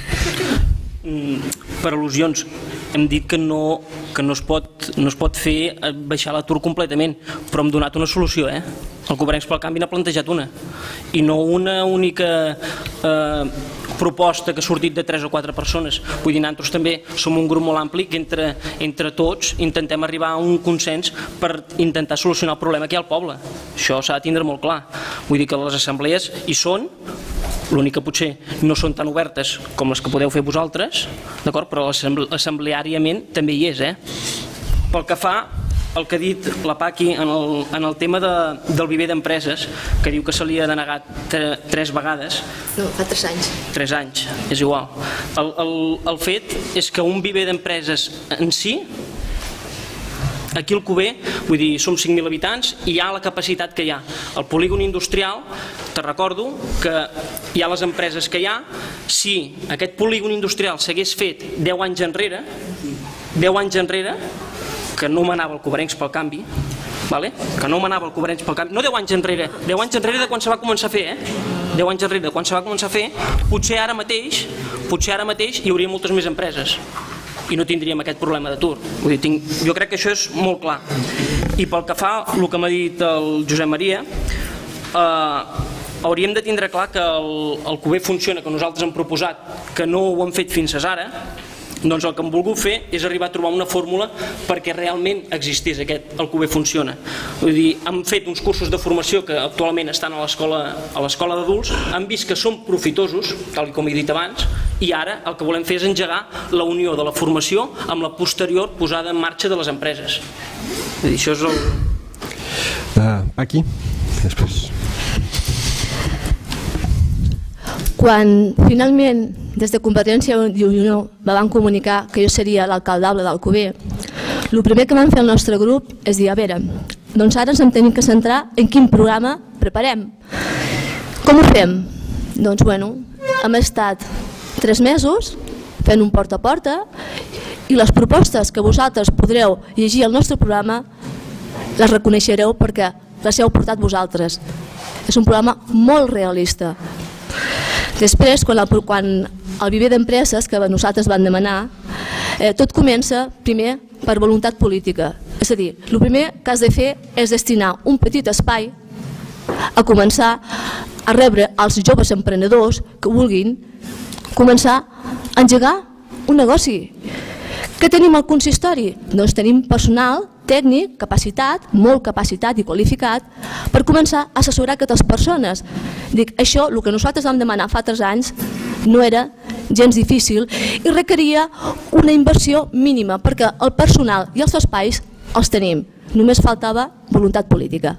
Per al·lusions hem dit que no, que no, es pot, no es pot fer baixar l'atur completament, però hem donat una solució, eh? El Cobrencs pel Canvi n'ha plantejat una i no una única eh, proposta que ha sortit de tres o quatre persones. Vull dir, nosaltres també som un grup molt ampli que entre, entre tots intentem arribar a un consens per intentar solucionar el problema que hi ha al poble. Això s'ha de tindre molt clar. Vull dir que les assemblees hi són, l'únic que potser no són tan obertes com les que podeu fer vosaltres, d'acord? Però assembleàriament també hi és. Eh? Pel que fa el que ha dit la Paqui en el, en el tema de, del viver d'empreses, que diu que se li ha denegat tre, tres vegades. No, fa tres anys. Tres anys, és igual. El, el, el fet és que un viver d'empreses en si, aquí al Cover, vull dir, som cinc mil habitants i hi ha la capacitat que hi ha. El polígon industrial, te recordo que hi ha les empreses que hi ha, si aquest polígon industrial s'hagués fet deu anys enrere, deu anys enrere, que no manava el Cobrencs pel Canvi, vale? que no manava el Cobrencs pel Canvi, no deu anys enrere, deu anys enrere de quan se va començar a fer, eh? deu anys enrere de quan se va començar a fer, potser ara mateix, potser ara mateix hi hauria moltes més empreses i no tindríem aquest problema d'atur. Jo crec que això és molt clar. I pel que fa el que m'ha dit el Josep Maria, eh, hauríem de tindre clar que el, el Cover funciona, que nosaltres hem proposat, que no ho hem fet fins ara, doncs el que hem volgut fer és arribar a trobar una fórmula perquè realment existís aquest, el Cover funciona. Vull dir, hem fet uns cursos de formació que actualment estan a l'escola d'adults, han vist que són profitosos, tal com he dit abans, i ara el que volem fer és engegar la unió de la formació amb la posterior posada en marxa de les empreses. Vull dir, això és el... Uh, aquí, després. Quan finalment des de Convergència i Unió me van comunicar que jo seria l'alcaldable del Cover, el primer que vam fer el nostre grup és dir, a veure, doncs ara ens hem tenim que centrar en quin programa preparem. Com ho fem? Doncs bueno, hem estat tres mesos fent un porta a porta i les propostes que vosaltres podreu llegir al nostre programa les reconeixereu perquè les heu portat vosaltres. És un programa molt realista. Després, quan el, quan el viver d'empreses que nosaltres vam demanar, eh, tot comença primer per voluntat política. És a dir, el primer que has de fer és destinar un petit espai a començar a rebre els joves emprenedors que vulguin començar a engegar un negoci. Què tenim al consistori? Doncs tenim personal tècnic, capacitat, molt capacitat i qualificat per començar a assessorar aquestes persones. Dic, això, el que nosaltres vam demanar fa tres anys, no era gens difícil i requeria una inversió mínima perquè el personal i els espais els tenim. Només faltava voluntat política.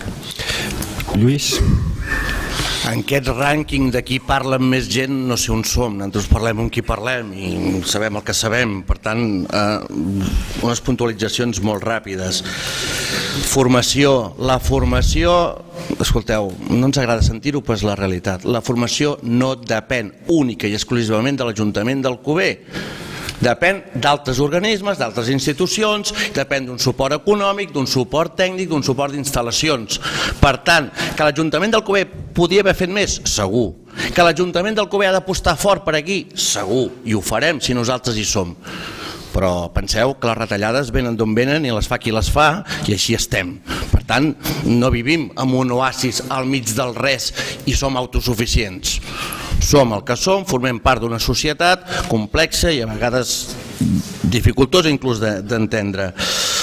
Lluís. En aquest rànquing de qui parla amb més gent no sé on som, nosaltres parlem amb qui parlem i sabem el que sabem, per tant eh, unes puntualitzacions molt ràpides. Formació, la formació, escolteu, no ens agrada sentir-ho però és la realitat, la formació no depèn única i exclusivament de l'Ajuntament del Cover. Depèn d'altres organismes, d'altres institucions, depèn d'un suport econòmic, d'un suport tècnic, d'un suport d'instal·lacions. Per tant, que l'Ajuntament del Cover podia haver fet més? Segur. Que l'Ajuntament del Cover ha d'apostar fort per aquí? Segur. I ho farem si nosaltres hi som. Però penseu que les retallades venen d'on venen i les fa qui les fa i així estem. Per tant, no vivim en un oasis al mig del res i som autosuficients. som el que som, formem part d'una societat complexa i a vegades dificultosa inclús d'entendre.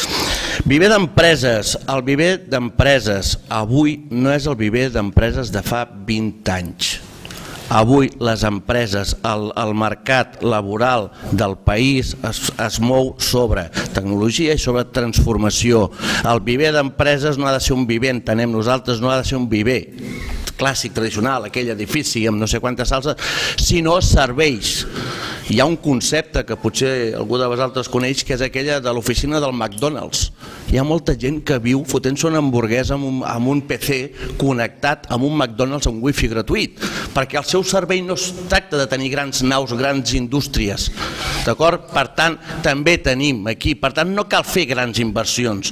Viver d'empreses, el viver d'empreses avui no és el viver d'empreses de fa vint anys. Avui les empreses, el, el mercat laboral del país es, es mou sobre tecnologia i sobre transformació. El viver d'empreses no ha de ser un viver, entenem nosaltres, no ha de ser un viver clàssic, tradicional, aquell edifici amb no sé quantes salses, sinó serveis. Hi ha un concepte que potser algú de vosaltres coneix, que és aquella de l'oficina del McDonald's. Hi ha molta gent que viu fotent-se una hamburguesa amb un, amb un P C connectat amb un McDonald's amb wifi gratuït, perquè el seu servei no es tracta de tenir grans naus, grans indústries, d'acord? Per tant, també tenim aquí, per tant no cal fer grans inversions.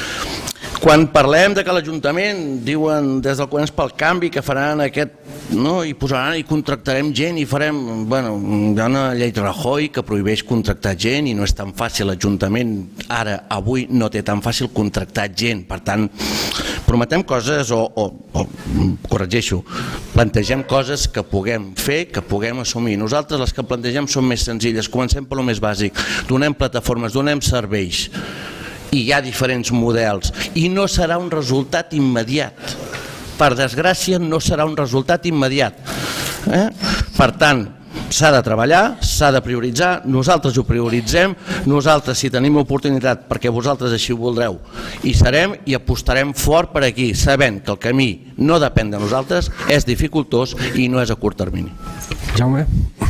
Quan parlem de que l'Ajuntament, diuen des del Comuns pel Canvi, que faran aquest, no, i posaran i contractarem gent i farem, bueno, hi ha una llei de Rajoy que prohibeix contractar gent i no és tan fàcil, l'Ajuntament ara, avui, no té tan fàcil contractar gent, per tant, prometem coses o, o, o corregeixo, plantegem coses que puguem fer, que puguem assumir. Nosaltres les que plantegem són més senzilles, comencem per lo més bàsic, donem plataformes, donem serveis, i hi ha diferents models i no serà un resultat immediat, per desgràcia no serà un resultat immediat, eh? Per tant s'ha de treballar, s'ha de prioritzar, nosaltres ho prioritzem, nosaltres si tenim oportunitat perquè vosaltres així ho voldreu hi serem i apostarem fort per aquí, sabent que el camí no depèn de nosaltres, és dificultós i no és a curt termini. Jaume?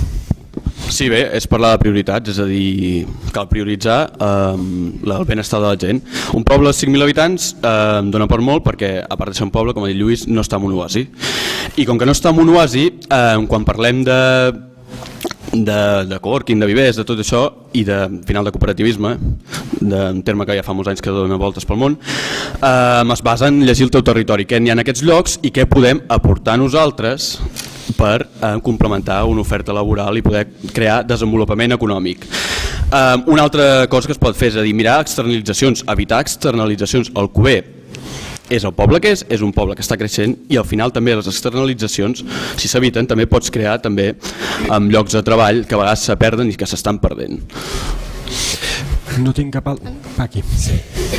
Sí, bé, és parlar de prioritats, és a dir, cal prioritzar eh, el benestar de la gent. Un poble de cinc mil habitants eh, dona per molt perquè, a part de ser un poble, com ha dit Lluís, no està en un oasi. I com que no està en un oasi, eh, quan parlem de, de, de coworking, de vivers, de tot això, i de final de cooperativisme, de, un terme que ja fa molts anys que dona voltes pel món, eh, es basa en llegir el teu territori, què n'hi ha en aquests llocs i què podem aportar nosaltres per eh, complementar una oferta laboral i poder crear desenvolupament econòmic. Eh, una altra cosa que es pot fer és a dir, mirar externalitzacions, evitar externalitzacions. El Cover és el poble que és, és un poble que està creixent i al final també les externalitzacions, si s'eviten, també pots crear també amb llocs de treball que a vegades se perden i que s'estan perdent. No tinc cap alt... Aquí. Sí.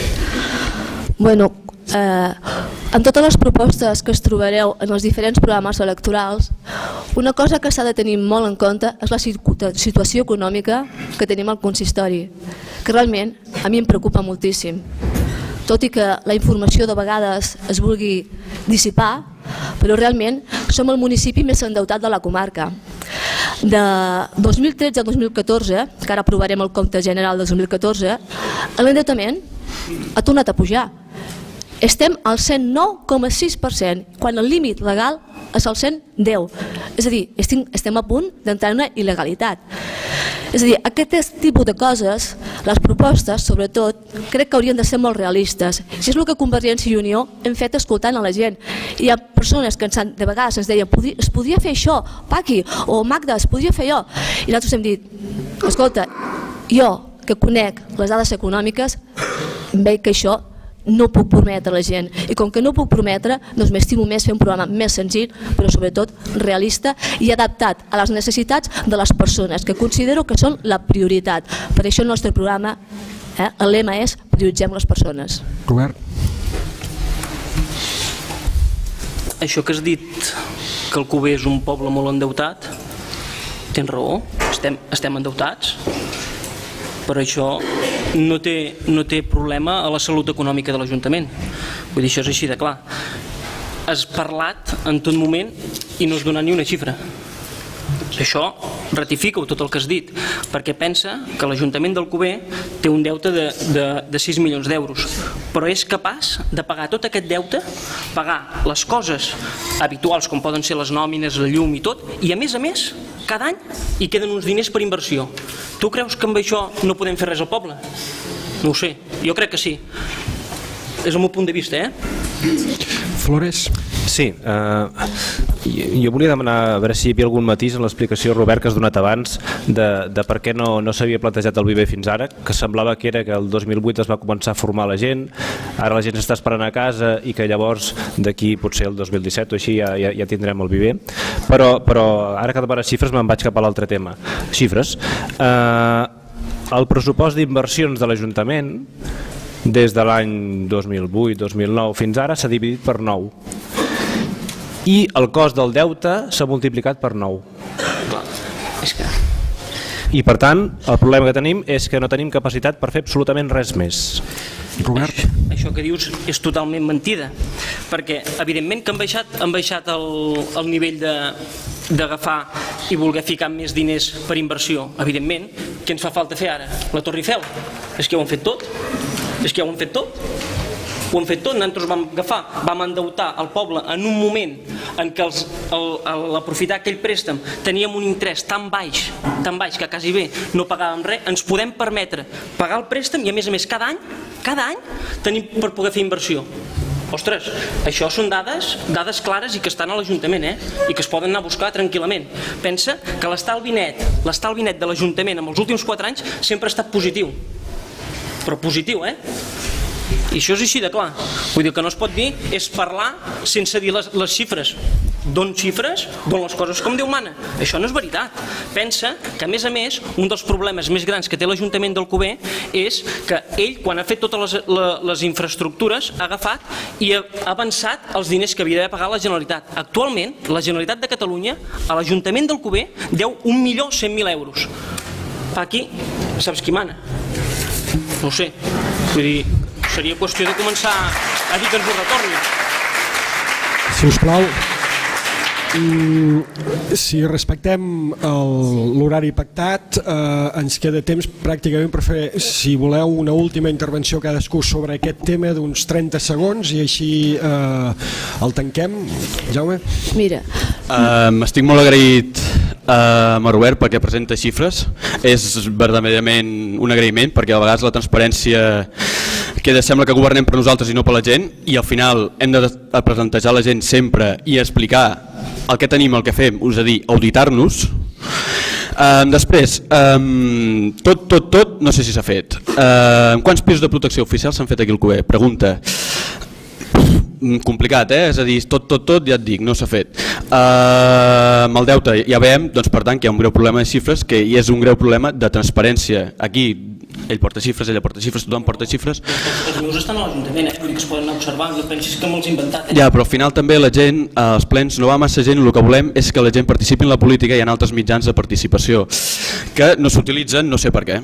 Bueno, eh, en totes les propostes que es trobareu en els diferents programes electorals, una cosa que s'ha de tenir molt en compte és la situació econòmica que tenim al consistori, que realment a mi em preocupa moltíssim. Tot i que la informació de vegades es vulgui dissipar, però realment som el municipi més endeutat de la comarca. De dos mil tretze a dos mil catorze, que ara aprovarem el compte general del dos mil catorze, l'endeutament ha tornat a pujar. Estem al cent nou coma sis per cent, quan el límit legal és el cent deu. És a dir, estem a punt d'entrar en una il·legalitat. És a dir, aquest tipus de coses, les propostes, sobretot, crec que haurien de ser molt realistes. Si és el que Convergència i Unió hem fet escoltant a la gent. Hi ha persones que ens han, de vegades ens deien es podria fer això, Paqui, o Magda, es podria fer allò. I nosaltres hem dit, escolta, jo que conec les dades econòmiques, veig que això no puc prometre a la gent, i com que no puc prometre, doncs m'estimo més fer un programa més senzill, però sobretot realista i adaptat a les necessitats de les persones, que considero que són la prioritat. Per això el nostre programa, eh, el lema és prioritzem les persones. Robert? Això que has dit, que el Cover és un poble molt endeutat, tens raó, estem, estem endeutats, però això no té, no té problema a la salut econòmica de l'Ajuntament. Vull dir, això és així de clar. Has parlat en tot moment i no has donat ni una xifra. Això ratifica-ho tot el que has dit, perquè pensa que l'Ajuntament del Cover té un deute de, de, de sis milions d'euros, però és capaç de pagar tot aquest deute, pagar les coses habituals com poden ser les nòmines, la llum i tot, i a més a més, cada any hi queden uns diners per inversió. Tu creus que amb això no podem fer res al poble? No ho sé, jo crec que sí. És el meu punt de vista, eh? Flores? Sí, eh... Jo volia demanar a veure si hi havia algun matís en l'explicació, Robert, que has donat abans de, de per què no, no s'havia plantejat el Viver fins ara, que semblava que era que el dos mil vuit es va començar a formar la gent, ara la gent s'està esperant a casa i que llavors d'aquí potser el dos mil disset o així ja, ja, ja tindrem el Viver, però, però ara que demanes xifres me'n vaig cap a l'altre tema. Xifres. Eh, el pressupost d'inversions de l'Ajuntament des de l'any dos mil vuit dos mil nou fins ara s'ha dividit per nou i el cost del deute s'ha multiplicat per nou. És que... I per tant el problema que tenim és que no tenim capacitat per fer absolutament res més. Robert? Això, això que dius és totalment mentida, perquè evidentment que han baixat, han baixat el, el nivell de d'agafar i voler ficar més diners per inversió. Evidentment, què ens fa falta fer ara? La Torre Eiffel? És que ho han fet tot? És que ja ho han fet tot? Ho han fet tot, nosaltres vam agafar, vam endeutar el poble en un moment en què els, el, el, l'aprofitar aquell préstec teníem un interès tan baix, tan baix que quasi bé no pagàvem res, ens podem permetre pagar el préstec i a més a més cada any, cada any tenim per poder fer inversió. Ostres, això són dades, dades clares i que estan a l'Ajuntament, eh? I que es poden anar a buscar tranquil·lament. Pensa que l'estalvi net, l'estalvi net de l'Ajuntament en els últims quatre anys sempre ha estat positiu. Però positiu, eh? I això és així de clar. Vull dir que no es pot dir és parlar sense dir les, les xifres. Don xifres, don les coses com Déu mana. Això no és veritat. Pensa que, a més a més, un dels problemes més grans que té l'Ajuntament d'Alcover és que ell, quan ha fet totes les, les, les infraestructures, ha agafat i ha avançat els diners que havia de pagar la Generalitat. Actualment, la Generalitat de Catalunya, a l'Ajuntament d'Alcover, deu un milió cent mil euros. Aquí, saps qui mana? No ho sé. Vull dir, seria qüestió de començar a dir que ens ho retorni. Si us plau, si respectem l'horari pactat, eh, ens queda temps pràcticament per fer, si voleu, una última intervenció cadascú sobre aquest tema d'uns trenta segons i així eh, el tanquem. Jaume? Mira. Uh, Estic molt agraït uh, amb Robert perquè presenta xifres. És verdaderament un agraïment perquè a vegades la transparència queda, sembla que governem per nosaltres i no per la gent, i al final hem de presentar a la gent sempre i explicar el que tenim, el que fem, us a dir, auditar-nos. Uh, després, um, tot, tot, tot, no sé si s'ha fet. Uh, quants pisos de protecció oficial s'han fet aquí al Alcover? Pregunta. Complicat, eh? És a dir, tot, tot, tot, ja et dic, no s'ha fet. Uh, amb el deute ja veiem, doncs, per tant, que hi ha un greu problema de xifres, que hi és un greu problema de transparència. Aquí ell porta xifres, ella porta xifres, tothom porta xifres. Els meus estan a l'Ajuntament, eh? Vull dir que es poden anar observant, no pensis que me'ls he inventat. Eh? Ja, però al final també la gent, als plens no va massa gent, el que volem és que la gent participi en la política i en altres mitjans de participació, que no s'utilitzen, no sé per què.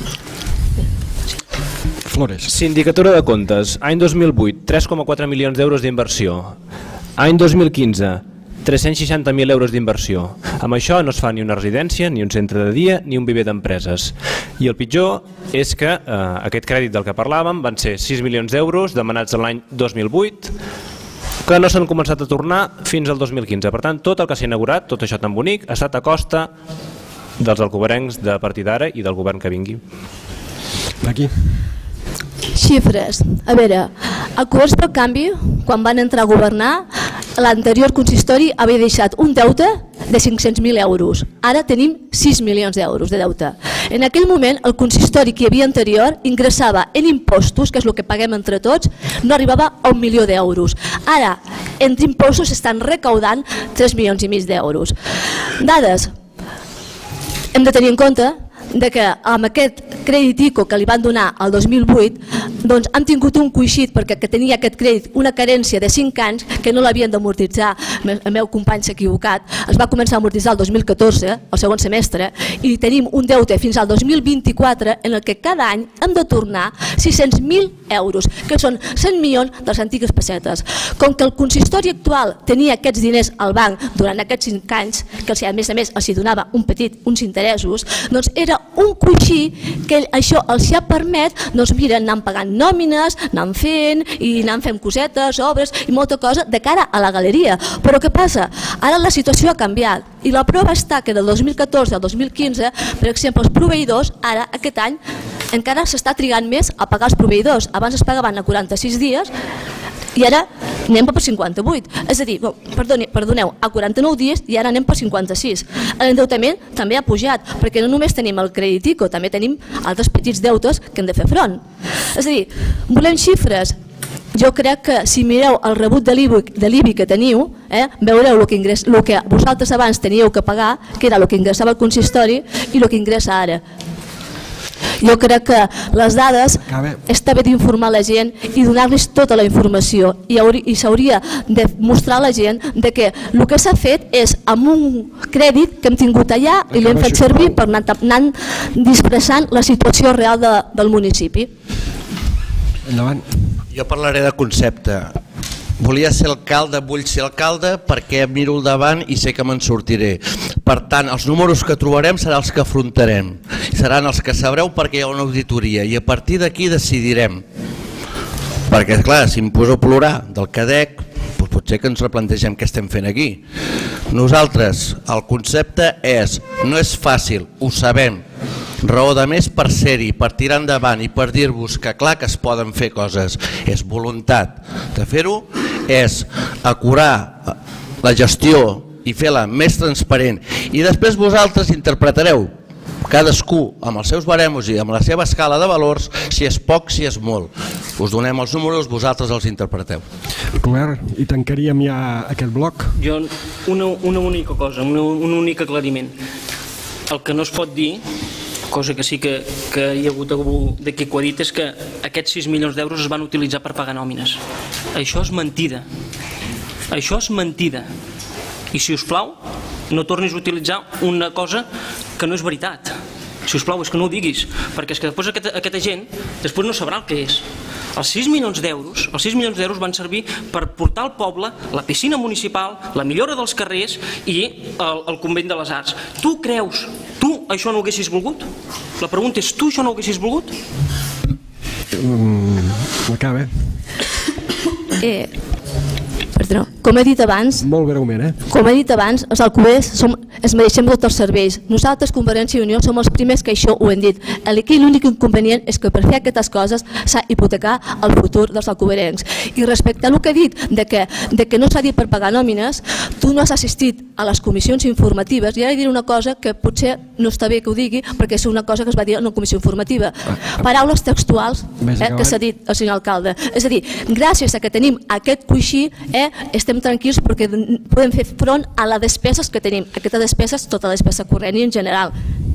Flores. Sindicatura de comptes, any dos mil vuit, tres coma quatre milions d'euros d'inversió. Any dos mil quinze, tres-cents seixanta mil euros d'inversió. Amb això no es fa ni una residència, ni un centre de dia, ni un viver d'empreses. I el pitjor és que eh, aquest crèdit del que parlàvem van ser sis milions d'euros demanats l'any dos mil vuit, que no s'han començat a tornar fins al dos mil quinze. Per tant, tot el que s'ha inaugurat, tot això tan bonic, ha estat a costa dels alcoverencs de partir d'ara i del govern que vingui. Aquí. Xifres. A veure, a Comerç pel Canvi, quan van entrar a governar, l'anterior consistori havia deixat un deute de cinc-cents mil euros. Ara tenim sis milions d'euros de deute. En aquell moment, el consistori que hi havia anterior ingressava en impostos, que és el que paguem entre tots, no arribava a un milió d'euros. Ara, entre impostos s'estan recaudant tres milions i mig d'euros. Dades. Hem de tenir en compte de que amb aquest crèdit ICO que li van donar el dos mil vuit doncs han tingut un coixit perquè que tenia aquest crèdit una carència de cinc anys que no l'havien d'amortitzar. El meu company s'ha equivocat, es va començar a amortitzar el dos mil catorze, el segon semestre, i tenim un deute fins al dos mil vint-i-quatre en el que cada any hem de tornar sis-cents mil euros, que són cent milions de les antigues pessetes. Com que el consistori actual tenia aquests diners al banc durant aquests cinc anys, que a més a més els donava un petit, uns interessos, doncs era un coixí que això els ha permet, doncs mira, anant pagant nòmines, anant fent i anant fent cosetes, obres i molta cosa de cara a la galeria. Però què passa? Ara la situació ha canviat i la prova està que del dos mil catorze al dos mil quinze, per exemple, els proveïdors, ara aquest any, encara s'està trigant més a pagar els proveïdors. Abans es pagaven a quaranta-sis dies i ara anem per cinquanta-vuit. És a dir, perdoni, perdoneu, a quaranta-nou dies i ara anem per cinquanta-sis. L'endeutament també ha pujat, perquè no només tenim el Crèdit ICO, també tenim altres petits deutes que hem de fer front. És a dir, volem xifres. Jo crec que si mireu el rebut de l'I B I que teniu, eh, veureu el que, ingress, el que vosaltres abans teníeu que pagar, que era el que ingressava el consistori i el que ingressa ara. Jo crec que les dades està bé d'informar la gent i donar-los tota la informació i, i s'hauria de mostrar a la gent de que el que s'ha fet és amb un crèdit que hem tingut allà i l'hem fet servir per anar, anar disfressant la situació real de, del municipi. Endavant. Jo parlaré de concepte. Volia ser alcalde, vull ser alcalde perquè miro al davant i sé que me'n sortiré. Per tant, els números que trobarem seran els que afrontarem. Seran els que sabreu perquè hi ha una auditoria i a partir d'aquí decidirem. Perquè, clar, si em poso a plorar del C A D E C, doncs potser que ens replantegem què estem fent aquí. Nosaltres, el concepte és, no és fàcil, ho sabem, raó de més per ser-hi, per tirar endavant i per dir-vos que clar que es poden fer coses, és voluntat de fer-ho, és acurar la gestió i fer-la més transparent i després vosaltres interpretareu cadascú amb els seus baremos i amb la seva escala de valors, si és poc, si és molt. Us donem els números, vosaltres els interpreteu. Robert, i tancaríem ja aquest bloc? Jo, una, una única cosa, una, un únic aclariment. El que no es pot dir, cosa que sí que, que hi ha hagut algú d'aquí que ho ha dit, és que aquests sis milions d'euros es van utilitzar per pagar nòmines. Això és mentida. Això és mentida. I si us plau, no tornis a utilitzar una cosa que no és veritat. Si us plau, és que no ho diguis, perquè és que després aquesta, aquesta gent després no sabrà el que és. Els sis milions d'euros, els sis milions d'euros van servir per portar al poble la piscina municipal, la millora dels carrers i el, el convent de les arts. Tu creus, tu això no ho haguessis volgut? La pregunta és, tu això no ho haguessis volgut? Mm, Acaba. Eh, perdó, com he dit abans, molt breument, eh? com he dit abans, els alcubers som, es mereixem tots els serveis. Nosaltres, Convergència i Unió, som els primers que això ho hem dit. Aquí l'únic inconvenient és que per fer aquestes coses s'ha hipotecar el futur dels alcuberencs. I respecte a el que he dit, de que, de que no s'ha dit per pagar nòmines, tu no has assistit a les comissions informatives i ara diré una cosa que potser no està bé que ho digui perquè és una cosa que es va dir en una comissió informativa. Paraules textuals eh, que s'ha dit el senyor alcalde. És a dir, gràcies a que tenim aquest coixí, eh, estem tranquils perquè podem fer front a les despeses que tenim. Aquesta despesa és tota la despesa corrent i en general.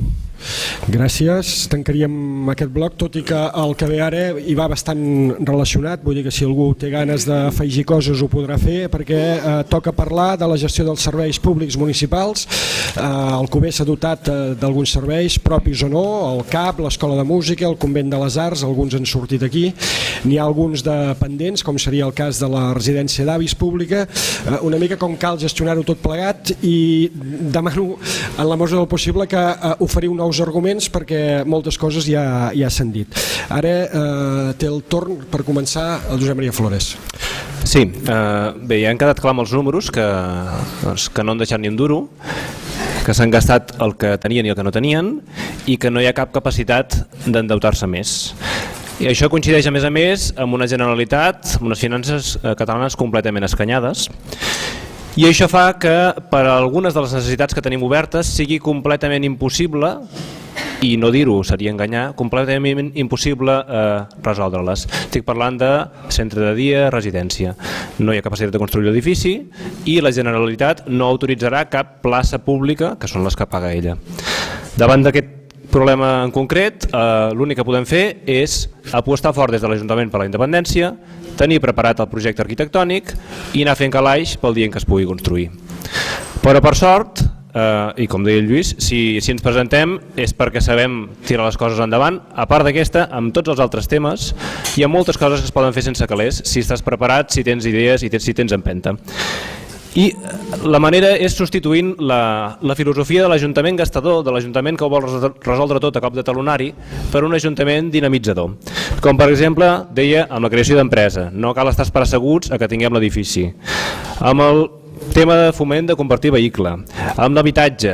Gràcies. Tancaríem aquest bloc, tot i que el que ve ara hi va bastant relacionat, vull dir que si algú té ganes d'afegir coses ho podrà fer, perquè eh, toca parlar de la gestió dels serveis públics municipals. Eh, el Cuber s'ha dotat eh, d'alguns serveis propis o no, el C A P, l'Escola de Música, el Convent de les Arts, alguns han sortit aquí. N'hi ha alguns dependents, com seria el cas de la residència d'avis pública, eh, una mica com cal gestionar-ho tot plegat i demano en la mesura del possible que eh, oferiu nous arguments perquè moltes coses ja, ja s'han dit. Ara eh, té el torn per començar el Josep Maria Flores. Sí, eh, bé, ja han quedat clar amb els números que, doncs, que no han deixat ni un duro, que s'han gastat el que tenien i el que no tenien i que no hi ha cap capacitat d'endeutar-se més. I això coincideix a més a més amb una Generalitat, amb unes finances catalanes completament escanyades. I això fa que per a algunes de les necessitats que tenim obertes sigui completament impossible, i no dir-ho seria enganyar, completament impossible eh, resoldre-les. Estic parlant de centre de dia, residència. No hi ha capacitat de construir l'edifici i la Generalitat no autoritzarà cap plaça pública, que són les que paga ella. Davant d'aquest problema en concret, eh, l'únic que podem fer és apostar fort des de l'Ajuntament per la independència, tenir preparat el projecte arquitectònic i anar fent calaix pel dia en què es pugui construir. Però per sort, eh, i com deia el Lluís, si, si ens presentem és perquè sabem tirar les coses endavant. A part d'aquesta, amb tots els altres temes, hi ha moltes coses que es poden fer sense calés, si estàs preparat, si tens idees i si tens empenta. I la manera és substituint la, la filosofia de l'Ajuntament gastador, de l'Ajuntament que ho vol resoldre tot a cop de talonari, per un Ajuntament dinamitzador. Com per exemple, deia, amb la creació d'empresa, no cal estar asseguts a que tinguem l'edifici. Amb el tema de foment de compartir vehicle, amb l'habitatge,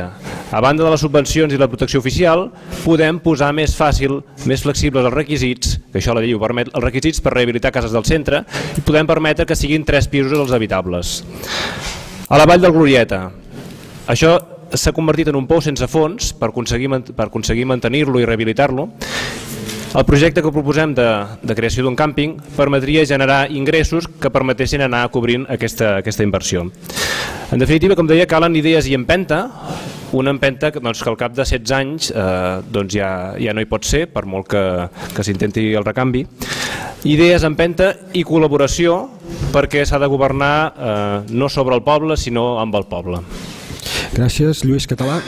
A banda de les subvencions i la protecció oficial, podem posar més fàcil, més flexibles els requisits, que això la llei ho permet, els requisits per rehabilitar cases del centre, i podem permetre que siguin tres pisos els habitables. A la Vall del Glorieta, això s'ha convertit en un pou sense fons per aconseguir, per aconseguir mantenir-lo i rehabilitar-lo. El projecte que proposem de, de creació d'un càmping permetria generar ingressos que permetessin anar cobrint aquesta, aquesta inversió. En definitiva, com deia, calen idees i empenta, una empenta doncs, que al cap de setze anys eh, doncs ja, ja no hi pot ser, per molt que, que s'intenti el recanvi. Idees, empenta i col·laboració perquè s'ha de governar eh, no sobre el poble, sinó amb el poble. Gràcies. Lluís Català.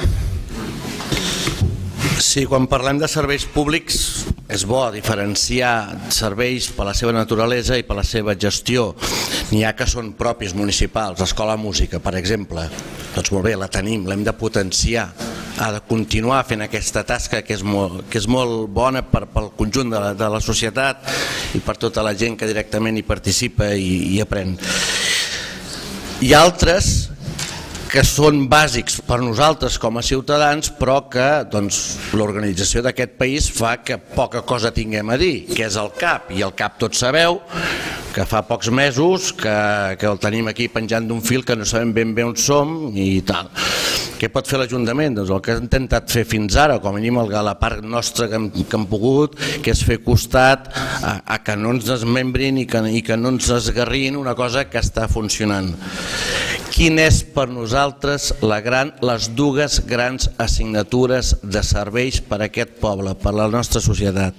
Sí, quan parlem de serveis públics és bo diferenciar serveis per la seva naturalesa i per la seva gestió. N'hi ha que són propis municipals, l'escola de música, per exemple. Doncs molt bé, la tenim, l'hem de potenciar. Ha de continuar fent aquesta tasca que és molt, que és molt bona per, pel conjunt de la, de la societat i per tota la gent que directament hi participa i, i aprèn. Hi ha altres que són bàsics per nosaltres com a ciutadans, però que doncs, l'organització d'aquest país fa que poca cosa tinguem a dir, que és el CAP, i el CAP tots sabeu que fa pocs mesos que, que el tenim aquí penjant d'un fil que no sabem ben bé on som i tal. Què pot fer l'Ajuntament? Doncs el que hem intentat fer fins ara, com a mínim la part nostra que hem, que hem pogut, que és fer costat a, a que no ens desmembrin i que, i que no ens esgarrin una cosa que està funcionant. Quin és per nosaltres la gran, les dues grans assignatures de serveis per a aquest poble, per a la nostra societat?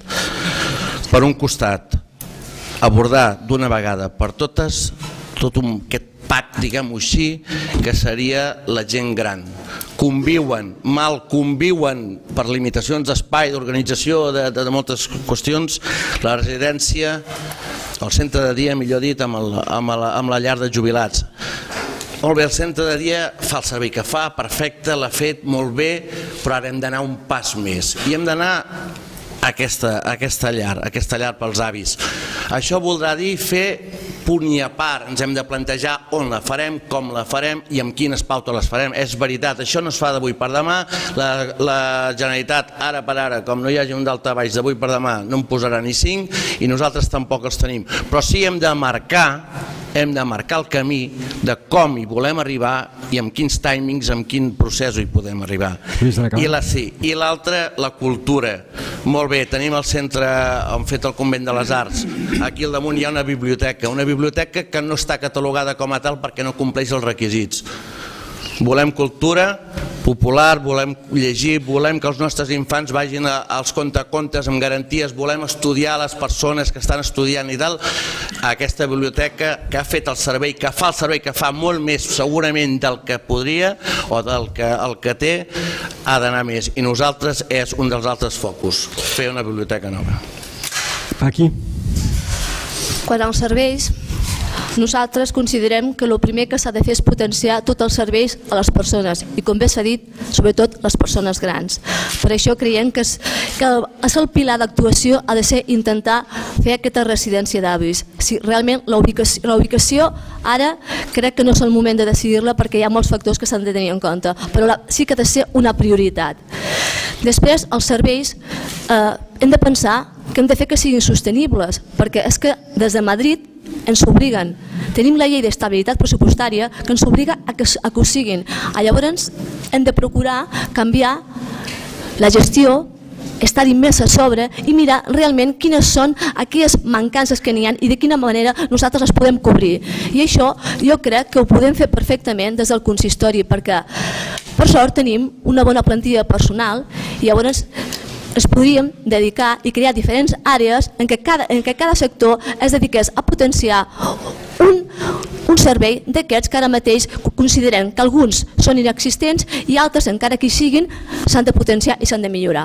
Per un costat, abordar d'una vegada per totes tot un, aquest pack, diguem-ho així, que seria la gent gran. Conviuen, mal conviuen per limitacions d'espai, d'organització, de, de, de moltes qüestions, la residència, el centre de dia, millor dit, amb, el, amb, la, amb la llar de jubilats. Molt bé, el centre de dia fa el servei que fa, perfecte, l'ha fet molt bé, però ara hem d'anar un pas més i hem d'anar a aquesta, a aquesta llar, a aquesta llar pels avis. Això voldrà dir fer punt i a part, ens hem de plantejar on la farem, com la farem i amb quines pautes les farem. És veritat, això no es fa d'avui per demà, la, la Generalitat ara per ara, com no hi hagi un daltabaix d'avui per demà, no en posarà ni cinc i nosaltres tampoc els tenim, però sí hem de marcar hem de marcar el camí de com hi volem arribar i amb quins timings, amb quin procés hi podem arribar. I la sí, i l'altra, la cultura. Molt bé, tenim el centre on fet el Convent de les Arts. Aquí al damunt hi ha una biblioteca, una biblioteca que no està catalogada com a tal perquè no compleix els requisits. Volem cultura popular, volem llegir, volem que els nostres infants vagin als contacontes amb garanties, volem estudiar les persones que estan estudiant i tal. Aquesta biblioteca que ha fet el servei, que fa el servei, que fa molt més segurament del que podria o del que el que té, ha d'anar més. I nosaltres és un dels altres focus, fer una biblioteca nova. Aquí. Quan als serveis, nosaltres considerem que el primer que s'ha de fer és potenciar tots els serveis a les persones i, com bé s'ha dit, sobretot les persones grans. Per això creiem que, és, que el pilar d'actuació ha de ser intentar fer aquesta residència d'avis. Si realment la ubicació, la ubicació ara crec que no és el moment de decidir-la perquè hi ha molts factors que s'han de tenir en compte, però la, sí que ha de ser una prioritat. Després, els serveis eh, hem de pensar que hem de fer que siguin sostenibles, perquè és que des de Madrid ens obliguen. Tenim la llei d'estabilitat pressupostària que ens obliga a que, a que ho siguin. Llavors hem de procurar canviar la gestió, estar-hi més a sobre i mirar realment quines són aquelles mancances que n'hi ha i de quina manera nosaltres les podem cobrir. I això jo crec que ho podem fer perfectament des del consistori, perquè per sort tenim una bona plantilla personal i llavors ens podríem dedicar i crear diferents àrees en què cada, en què cada sector es dediqués a potenciar un, un servei d'aquests que ara mateix considerem que alguns són inexistents i altres, encara que hi siguin, s'han de potenciar i s'han de millorar.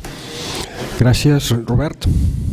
Gràcies, Robert.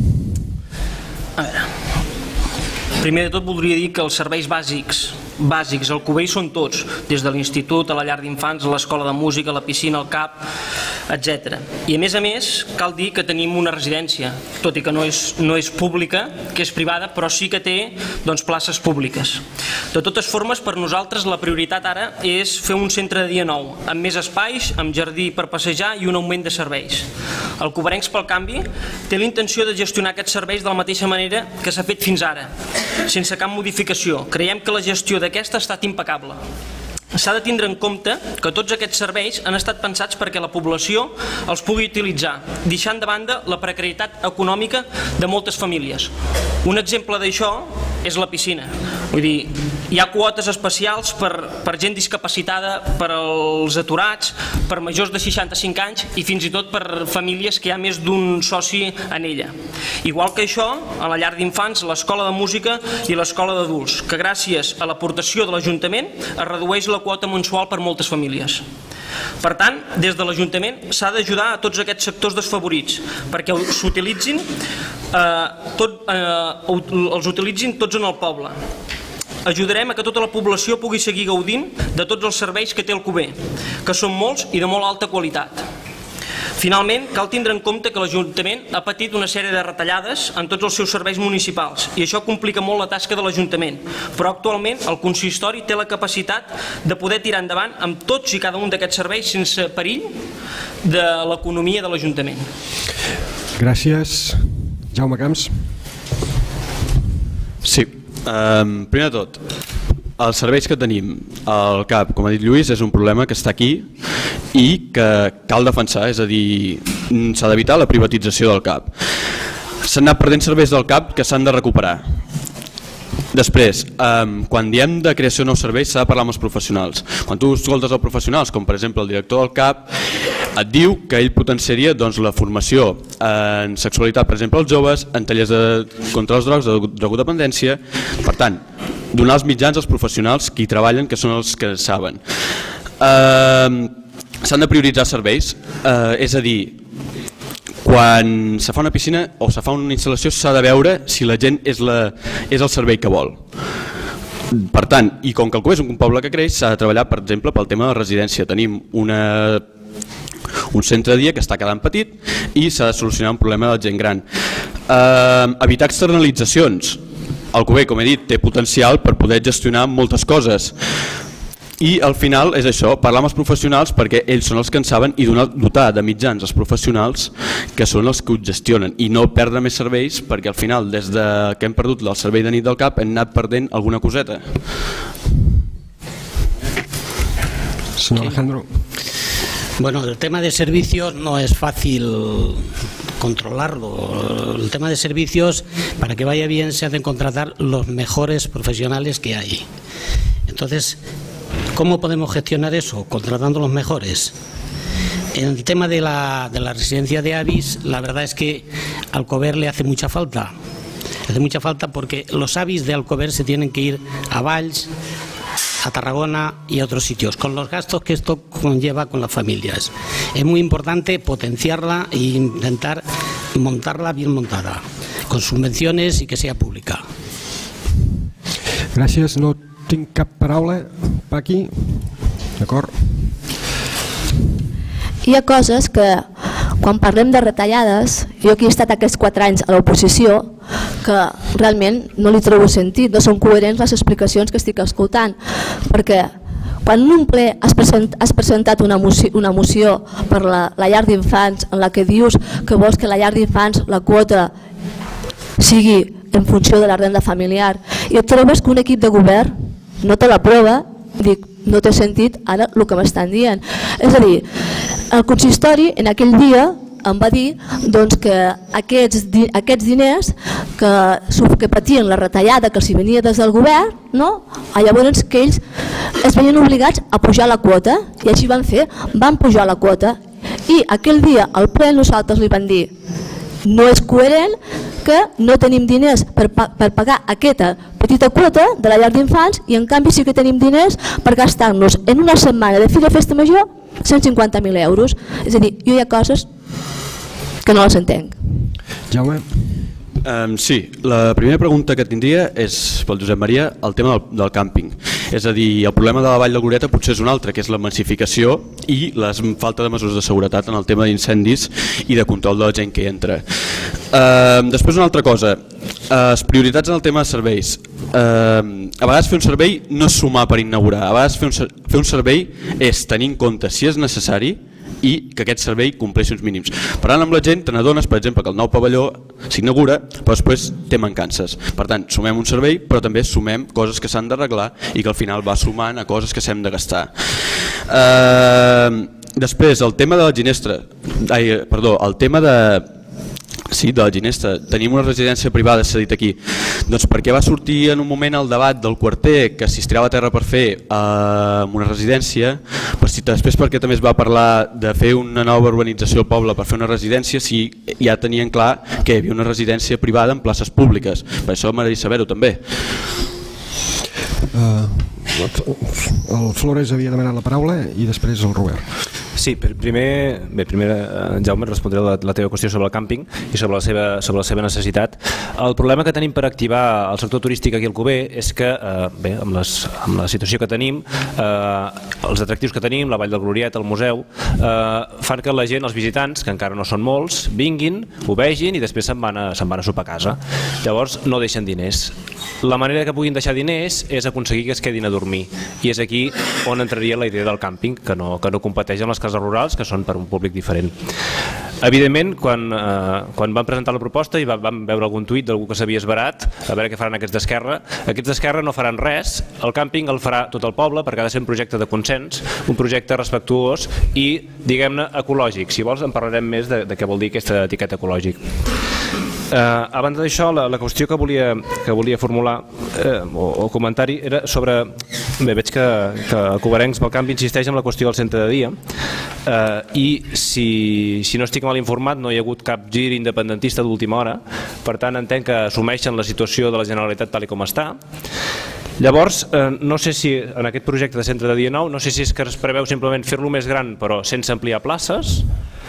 A veure, primer de tot voldria dir que els serveis bàsics bàsics al Cubell són tots, des de l'institut, a la llar d'infants, a l'escola de música, a la piscina, al CAP. etcètera. I a més a més cal dir que tenim una residència, tot i que no és, no és pública, que és privada, però sí que té doncs, places públiques. De totes formes, per nosaltres la prioritat ara és fer un centre de dia nou, amb més espais, amb jardí per passejar i un augment de serveis. El Coverencs pel Canvi té la intenció de gestionar aquests serveis de la mateixa manera que s'ha fet fins ara, sense cap modificació. Creiem que la gestió d'aquesta ha estat impecable. S'ha de tindre en compte que tots aquests serveis han estat pensats perquè la població els pugui utilitzar, deixant de banda la precarietat econòmica de moltes famílies. Un exemple d'això és la piscina. Vull dir, hi ha quotes especials per, per gent discapacitada, per als aturats, per majors de seixanta-cinc anys i fins i tot per famílies que hi ha més d'un soci en ella. Igual que això, a la llar d'infants, l'escola de música i l'escola d'adults, que gràcies a l'aportació de l'Ajuntament es redueix la quota mensual per moltes famílies. Per tant, des de l'Ajuntament s'ha d'ajudar a tots aquests sectors desfavorits perquè s'utilitzin eh, tot, eh, els utilitzin tots en el poble. Ajudarem a que tota la població pugui seguir gaudint de tots els serveis que té el Cover, que són molts i de molt alta qualitat. Finalment, cal tindre en compte que l'Ajuntament ha patit una sèrie de retallades en tots els seus serveis municipals i això complica molt la tasca de l'Ajuntament, però actualment el consistori té la capacitat de poder tirar endavant amb tots i cada un d'aquests serveis sense perill de l'economia de l'Ajuntament. Gràcies. Jaume Camps. Sí, um, primer de tot, els serveis que tenim al C A P, com ha dit Lluís, és un problema que està aquí i que cal defensar, és a dir, s'ha d'evitar la privatització del C A P. S'han anat perdent serveis del C A P que s'han de recuperar. Després, um, quan diem de creació de nous serveis s'ha de parlar amb els professionals. Quan tu escoltes els professionals, com per exemple el director del C A P, et diu que ell potenciaria doncs, la formació en sexualitat, per exemple, als joves, en tallers de, contra les drogues, de drogodependència. Per tant, donar els mitjans als professionals que hi treballen, que són els que saben. Uh, S'han de prioritzar serveis, uh, és a dir, quan se fa una piscina o se fa una instal·lació s'ha de veure si la gent és, la, és el servei que vol. Per tant, i com que el Cover és un poble que creix, s'ha de treballar, per exemple, pel tema de la residència. Tenim una, un centre de dia que està quedant petit i s'ha de solucionar un problema de la gent gran. Uh, evitar externalitzacions. El Cover, com he dit, té potencial per poder gestionar moltes coses. I al final és això, parlar amb els professionals perquè ells són els que en saben i donar, dotar de mitjans als professionals que són els que ho gestionen i no perdre més serveis perquè al final des de que hem perdut el servei de nit del C A P hem anat perdent alguna coseta. Senyor Alejandro. Bueno, el tema de servicios no es fácil controlarlo. El tema de servicios, para que vaya bien, se hacen contratar los mejores profesionales que hay. Entonces, ¿cómo podemos gestionar eso? Contratando los mejores. En el tema de la, de la residencia de avis, la verdad es que al Cover le hace mucha falta. Le hace mucha falta porque los avis de Alcover se tienen que ir a Valls, a Tarragona y a otros sitios, con los gastos que esto conlleva con las familias. Es muy importante potenciarla e intentar montarla bien montada, con subvenciones y que sea pública. Gràcies. No tinc cap paraula per aquí. D'acord. Hi ha coses que, quan parlem de retallades, jo que he estat aquests quatre anys a l'oposició, que realment no li trobo sentit, no són coherents les explicacions que estic escoltant, perquè quan en un ple has, present, has presentat una moció, una moció per la, la llar d'infants en la que dius que vols que la llar d'infants la quota sigui en funció de la renda familiar i et trobes que un equip de govern no te l'aprova, dic, no té sentit ara el que m'estan dient. És a dir, el consistori en aquell dia em va dir doncs, que aquests, aquests diners que, que patien la retallada que els venia des del govern, no? Llavors que ells es veien obligats a pujar la quota i així van fer, van pujar la quota i aquell dia al ple nosaltres li van dir no és coherent que no tenim diners per, per pagar aquesta petita quota de la llar d'infants i en canvi sí que tenim diners per gastar-nos en una setmana de Fira Festa Major cent cinquanta mil euros. És a dir, jo hi ha coses que no les entenc. Jaume? Um, sí, la primera pregunta que tindria és pel Josep Maria el tema del, del càmping. És a dir, el problema de la Vall de Glorieta potser és un altre, que és la massificació i la falta de mesures de seguretat en el tema d'incendis i de control de la gent que entra. Uh, després una altra cosa, uh, les prioritats en el tema de serveis. Uh, a vegades fer un servei no és sumar per inaugurar, a vegades fer un, fer un servei és tenir en compte si és necessari i que aquest servei compleixi uns mínims. Parlant amb la gent, te n'adones, per exemple, que el nou pavelló s'inaugura, però després té mancances. Per tant, sumem un servei, però també sumem coses que s'han d'arreglar i que al final va sumant a coses que s'hem de gastar. Uh, després, el tema de la Ginestra, ai, perdó, el tema de... Sí, de la Ginesta. Tenim una residència privada, s'ha dit aquí. Doncs perquè va sortir en un moment el debat del quarter que si es tirava terra per fer eh, una residència, però si després perquè també es va parlar de fer una nova urbanització al poble per fer una residència, si ja tenien clar que hi havia una residència privada en places públiques. Per això m'agradaria saber-ho també. Uh, el Flores havia demanat la paraula i després el Robert. Sí, primer, bé, primer Jaume, respondré la, la teva qüestió sobre el càmping i sobre la, seva, sobre la seva necessitat. El problema que tenim per activar el sector turístic aquí al Cuber és que, eh, bé, amb, les, amb la situació que tenim, eh, els atractius que tenim, la Vall del Gloriet, el museu, eh, fan que la gent, els visitants, que encara no són molts, vinguin, ho vegin i després se'n van, a, se'n van a sopar a casa. Llavors no deixen diners. La manera que puguin deixar diners és aconseguir que es quedin a dormir i és aquí on entraria la idea del càmping, que no, que no competeix amb les cases rurals, que són per un públic diferent. Evidentment, quan, eh, quan van presentar la proposta i vam, vam veure algun tuit d'algú que s'havia esverat, a veure què faran aquests d'Esquerra, aquests d'Esquerra no faran res, el càmping el farà tot el poble perquè ha de ser un projecte de consens, un projecte respectuós i, diguem-ne, ecològic. Si vols en parlarem més de, de què vol dir aquesta etiqueta ecològic. Eh, abans d'això, la, la qüestió que volia, que volia formular eh, o, o comentari era sobre... Bé, veig que, que el Cuberencs pel canvi insisteix en la qüestió del centre de dia eh, i si, si no estic mal informat no hi ha hagut cap gir independentista d'última hora, per tant entenc que assumeixen la situació de la Generalitat tal com està. Llavors, eh, no sé si en aquest projecte de centre de dia nou, no sé si és que es preveu simplement fer-lo més gran però sense ampliar places,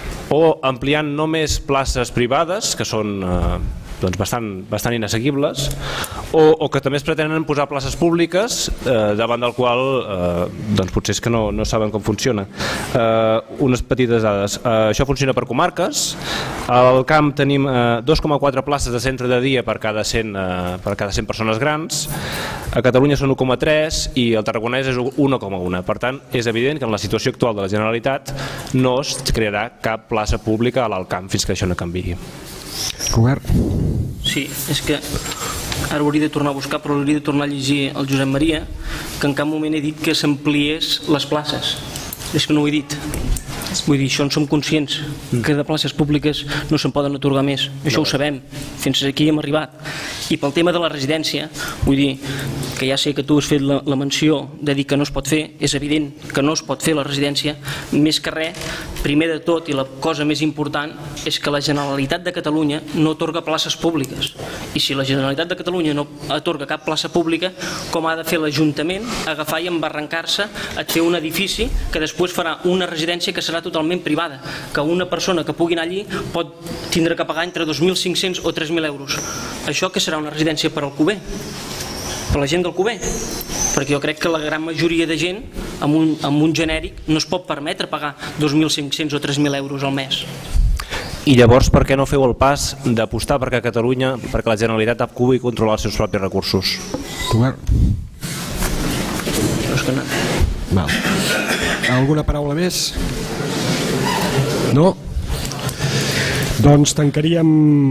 o ampliant només places privades, que són eh, doncs bastant, bastant inassequibles, o, o que també es pretenen posar places públiques eh, davant del qual eh, doncs potser és que no, no saben com funciona. Eh, unes petites dades. Eh, això funciona per comarques. Al camp tenim eh, dos coma quatre places de centre de dia per cada cent, eh, per cada cent persones grans. A Catalunya són u coma tres i el Tarragonès és u coma u. Per tant, és evident que en la situació actual de la Generalitat no es crearà cap plaça pública a l'Alt Camp fins que això no canviï. Robert? Sí, és que ara ho hauria de tornar a buscar, però hauria de tornar a llegir el Josep Maria, que en cap moment he dit que s'ampliés les places. És que no ho he dit. Vull dir, això en som conscients, que de places públiques no se'n poden atorgar més. Això ho sabem, fins aquí hem arribat. I pel tema de la residència, vull dir, que ja sé que tu has fet la, la menció de dir que no es pot fer, és evident que no es pot fer la residència, més que res, primer de tot, i la cosa més important, és que la Generalitat de Catalunya no atorga places públiques. I si la Generalitat de Catalunya no atorga cap plaça pública, com ha de fer l'Ajuntament? Agafar i embarrancar-se a fer un edifici que després farà una residència que serà totalment privada, que una persona que pugui anar allí pot tindre que pagar entre dos mil cinc-cents o tres mil euros. Això que serà una residència per al Cuber? Per la gent del Cuber? Perquè jo crec que la gran majoria de gent amb un, amb un genèric no es pot permetre pagar dos mil cinc-cents o tres mil euros al mes. I llavors per què no feu el pas d'apostar perquè Catalunya, perquè la Generalitat pugui controlar els seus propis recursos? Robert? Però és que no. Val. Alguna paraula més? No? Doncs tancaríem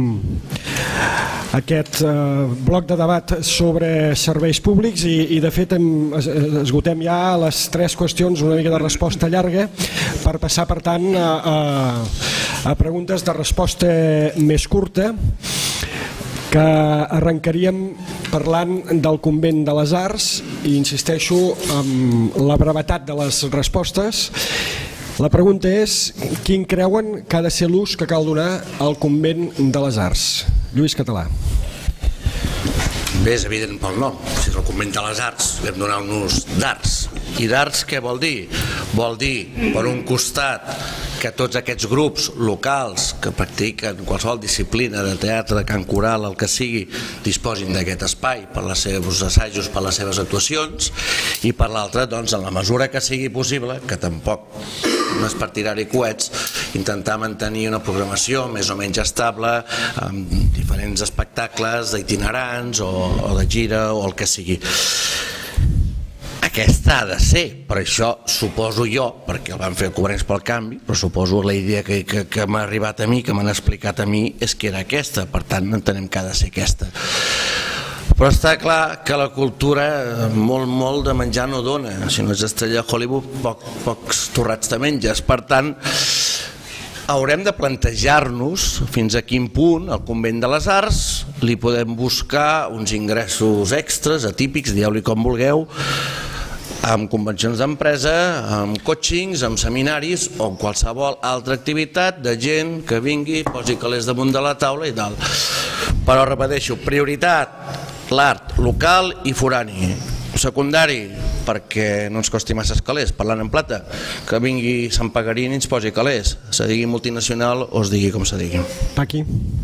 aquest eh, bloc de debat sobre serveis públics i, i de fet hem, esgotem ja les tres qüestions, una mica de resposta llarga, per passar per tant a, a, a preguntes de resposta més curta, que arrencaríem parlant del Convent de les Arts i insisteixo en la brevetat de les respostes. La pregunta és: quin creuen que ha de ser l'ús que cal donar al Convent de les Arts? Lluís Català. Bé, és evident pel nom. Si és el Convent de les Arts, vam donar un ús d'arts. I d'arts què vol dir? Vol dir, per un costat, que tots aquests grups locals que practiquen qualsevol disciplina de teatre, cant coral, el que sigui, disposin d'aquest espai per als seus assajos, per les seves actuacions, i per l'altra, doncs, en la mesura que sigui possible, que tampoc no és per tirar-hi coets, intentar mantenir una programació més o menys estable amb diferents espectacles itinerants o, o de gira o el que sigui. Aquesta ha de ser, per això suposo jo, perquè el van fer Cobrents pel Canvi, però suposo la idea que, que, que m'ha arribat a mi, que m'han explicat a mi, és que era aquesta, per tant entenem que ha de ser aquesta. Però està clar que la cultura molt, molt de menjar no dona. Si no ets estrella de Hollywood, poc, pocs torrats te menges. Per tant, haurem de plantejar-nos fins a quin punt al Convent de les Arts li podem buscar uns ingressos extras, atípics, dieu-li com vulgueu, amb convencions d'empresa, amb coachings, amb seminaris o amb qualsevol altra activitat de gent que vingui, posi calés damunt de la taula i tal. Però repeteixo, prioritat, l'art local i forani. Secundari, perquè no ens costi massa calés, parlant en plata, que vingui Sant Pagarín i ens posi calés, se digui multinacional o es digui com se digui. Paqui.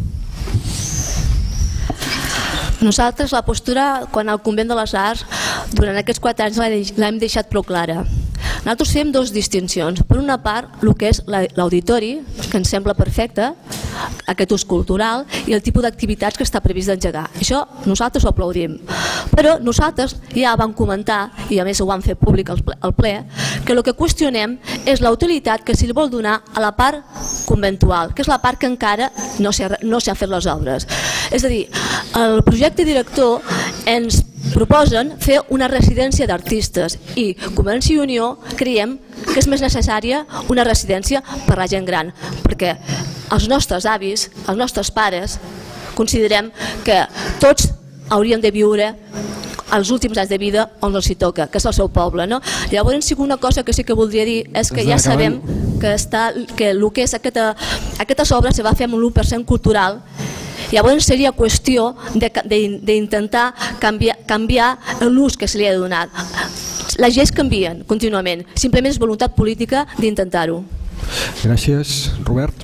Nosaltres la postura, quan al Convent de les Arts, durant aquests quatre anys l'hem deixat prou clara. Nosaltres fem dues distincions. Per una part, el que és l'auditori, que ens sembla perfecte, aquest ús cultural i el tipus d'activitats que està previst d'engegar. Això nosaltres ho aplaudim. Però nosaltres ja vam comentar, i a més ho vam fer públic al ple, que el que qüestionem és la utilitat que s'hi vol donar a la part conventual, que és la part que encara no s'han fet les obres. És a dir, el projecte director ens proposen fer una residència d'artistes i Convergència i Unió creiem que és més necessària una residència per a la gent gran, perquè els nostres avis, els nostres pares, considerem que tots haurien de viure els últims anys de vida on els hi toca, que és el seu poble. Llavors, una cosa que sí que voldria dir és que ja sabem que el que és aquestes obres se va fer amb un u per cent cultural. Llavors seria qüestió d'intentar canviar l'ús que se li ha donat. Les lleis canvien contínuament, simplement és voluntat política d'intentar-ho. Gràcies. Robert?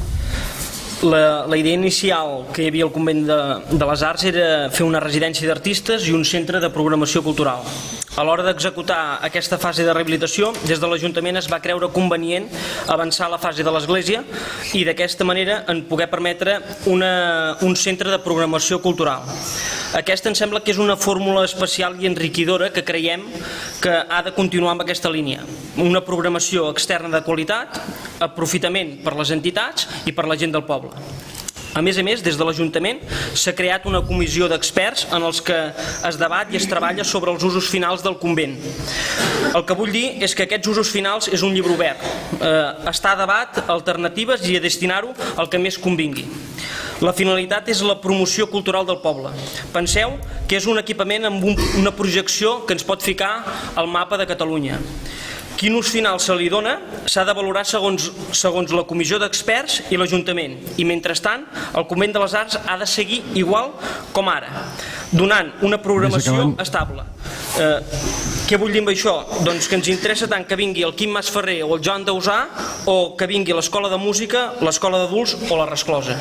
La, la idea inicial que hi havia al Convent de, de les Arts era fer una residència d'artistes i un centre de programació cultural. A l'hora d'executar aquesta fase de rehabilitació, des de l'Ajuntament es va creure convenient avançar a la fase de l'Església i d'aquesta manera en poder permetre una, un centre de programació cultural. Aquesta em sembla que és una fórmula especial i enriquidora que creiem que ha de continuar amb aquesta línia. Una programació externa de qualitat, aprofitament per les entitats i per la gent del poble. A més a més, des de l'Ajuntament s'ha creat una comissió d'experts en els que es debat i es treballa sobre els usos finals del convent. El que vull dir és que aquests usos finals és un llibre obert. Eh, està a debat alternatives i a destinar-ho al que més convingui. La finalitat és la promoció cultural del poble. Penseu que és un equipament amb un, una projecció que ens pot ficar al mapa de Catalunya. Quin ús final se li dona s'ha de valorar segons, segons la comissió d'experts i l'Ajuntament. I mentrestant, el Convent de les Arts ha de seguir igual com ara, donant una programació estable. Eh, què vull dir amb això? Doncs que ens interessa tant que vingui el Quim Masferrer o el Joan Dausà o que vingui l'Escola de Música, l'Escola d'Adults o la Resclosa.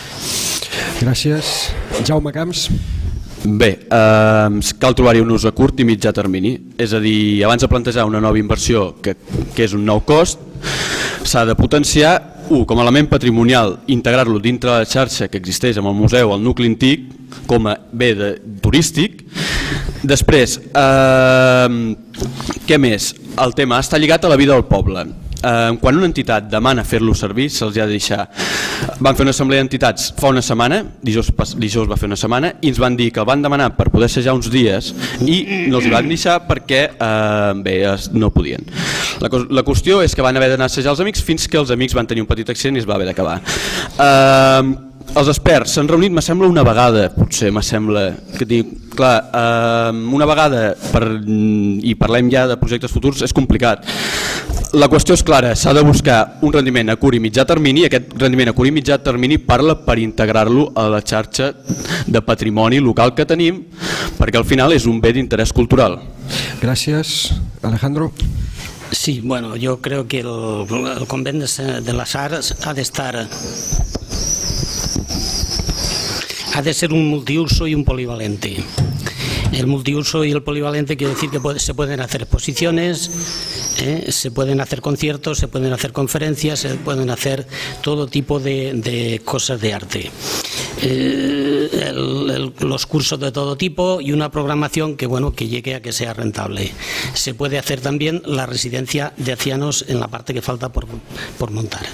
Gràcies. Jaume Camps. Bé, eh, cal trobar-hi un ús a curt i mitjà termini, és a dir, abans de plantejar una nova inversió que, que és un nou cost, s'ha de potenciar, un, com a element patrimonial, integrar-lo dintre de la xarxa que existeix amb el museu, el nucli antic, com a bé de, turístic. Després, eh, què més? El tema està lligat a la vida del poble. Eh, quan una entitat demana fer-lo servir, se'ls ha de deixar. Van fer una assemblea d'entitats fa una setmana, dijous, dijous va fer una setmana, i ens van dir que el van demanar per poder assajar uns dies i no els van deixar perquè eh, bé, no podien. La, la qüestió és que van haver d'anar a assajar els amics fins que els amics van tenir un petit accident i es va haver d'acabar. Eh, els experts s'han reunit, m'assembla una vegada, potser m'assembla que dic, clar, eh, una vegada per, i parlem ja de projectes futurs és complicat. La qüestió és clara, s'ha de buscar un rendiment a curt i mitjà termini i aquest rendiment a curt i mitjà termini parla per integrar-lo a la xarxa de patrimoni local que tenim perquè al final és un bé d'interès cultural. Gràcies. Alejandro. Sí, bueno, yo creo que el, el convent de las Arts ha de estar, ha de ser un multiuso y un polivalente. El multiuso y el polivalente quiere decir que puede, se pueden hacer exposiciones, ¿eh? se pueden hacer conciertos, se pueden hacer conferencias, se pueden hacer todo tipo de, de cosas de arte. Eh, el, el, los cursos de todo tipo y una programación que, bueno, que llegue a que sea rentable. Se puede hacer también la residencia de ancianos en la parte que falta por, por montar.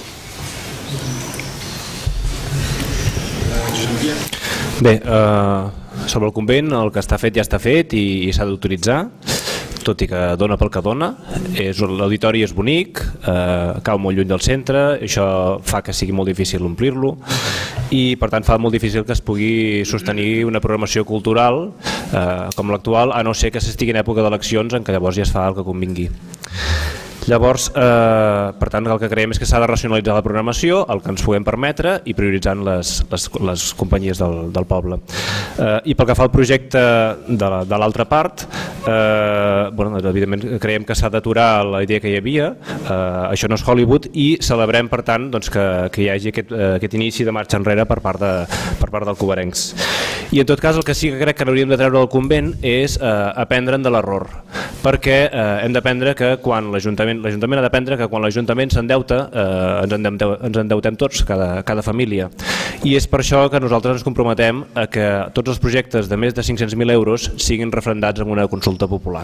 Bé, eh, sobre el convent el que està fet ja està fet i, i s'ha d'autoritzar, tot i que dona pel que dona. L'auditori és bonic, eh, cau molt lluny del centre, això fa que sigui molt difícil omplir-lo i per tant fa molt difícil que es pugui sostenir una programació cultural eh, com l'actual, a no ser que s'estigui en època d'eleccions en què llavors ja es fa el que convingui. Llavors, eh, per tant, el que creiem és que s'ha de racionalitzar la programació, el que ens puguem permetre i prioritzant les, les, les companyies del, del poble. Eh, I pel que fa al projecte de, de l'altra part, eh, bueno, evidentment creiem que s'ha d'aturar la idea que hi havia, eh, això no és Hollywood i celebrem per tant doncs, que, que hi hagi aquest, eh, aquest inici de marxa enrere per part, de, per part del Coverencs. I en tot cas el que sí que crec que hauríem de treure del convent és eh, aprendre'n de l'error, perquè eh, hem d'aprendre que quan l'Ajuntament l'Ajuntament ha d'aprendre que quan l'Ajuntament s'endeuta eh, ens, endeutem, ens endeutem tots, cada, cada família, i és per això que nosaltres ens comprometem a que tots els projectes de més de cinc-cents mil euros siguin referendats en una consulta popular.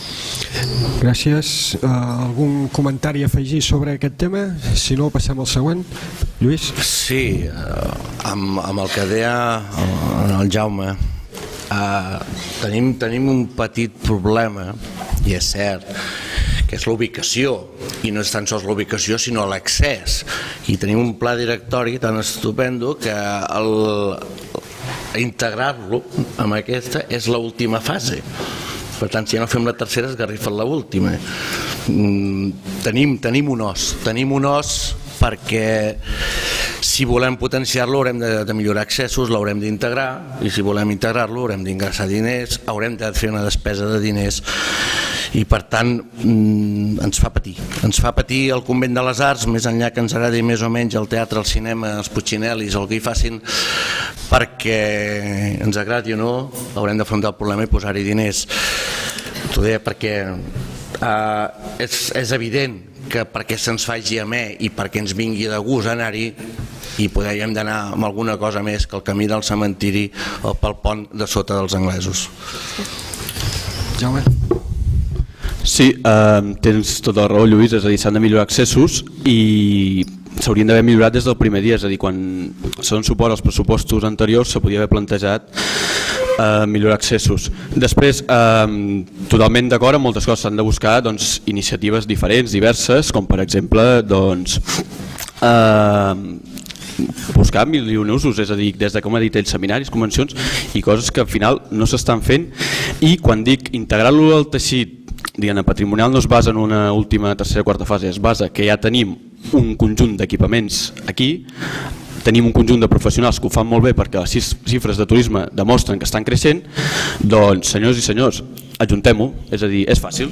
Gràcies. Uh, algun comentari a afegir sobre aquest tema? Si no, passem al següent. Lluís? Sí, uh, amb, amb el que deia el Jaume, uh, tenim, tenim un petit problema, i és cert, que és l'ubicació, i no és tan sols l'ubicació sinó l'accés, i tenim un pla directori tan estupendo que el, integrar-lo amb aquesta és l'última fase. Per tant, si ja no fem la tercera, esgarrifen l'última. Tenim, tenim un os, tenim un os perquè si volem potenciar-lo haurem de, de millorar accessos, l'haurem d'integrar, i si volem integrar-lo haurem d'ingressar diners, haurem de fer una despesa de diners, i per tant ens fa patir. Ens fa patir el Convent de les Arts, més enllà que ens agradi més o menys el teatre, el cinema, els Puccinellis, el que hi facin, perquè ens agradi o no, haurem d'afrontar el problema i posar-hi diners. T'ho deia perquè uh, és, és evident que perquè se'ns faci amè i perquè ens vingui de gust anar-hi, i podríem d'anar amb alguna cosa més que el camí del cementiri o pel pont de sota dels anglesos. Jaume? Sí, eh, tens tota la raó, Lluís, és a dir, s'han de millorar accessos i s'haurien d'haver millorat des del primer dia, és a dir, quan se donen suport als pressupostos anteriors se podia haver plantejat eh, millorar accessos. Després, eh, totalment d'acord, amb moltes coses s'han de buscar doncs, iniciatives diferents, diverses, com per exemple doncs, eh, buscar mil i un usos, és a dir, des de, com ha dit ell, seminaris, convencions i coses que al final no s'estan fent, i quan dic integrar-lo al teixit diguem, patrimonial no es basa en una última, tercera, quarta fase, es basa que ja tenim un conjunt d'equipaments aquí, tenim un conjunt de professionals que ho fan molt bé perquè les xifres de turisme demostren que estan creixent, doncs senyors i senyors, ajuntem-ho, és a dir, és fàcil.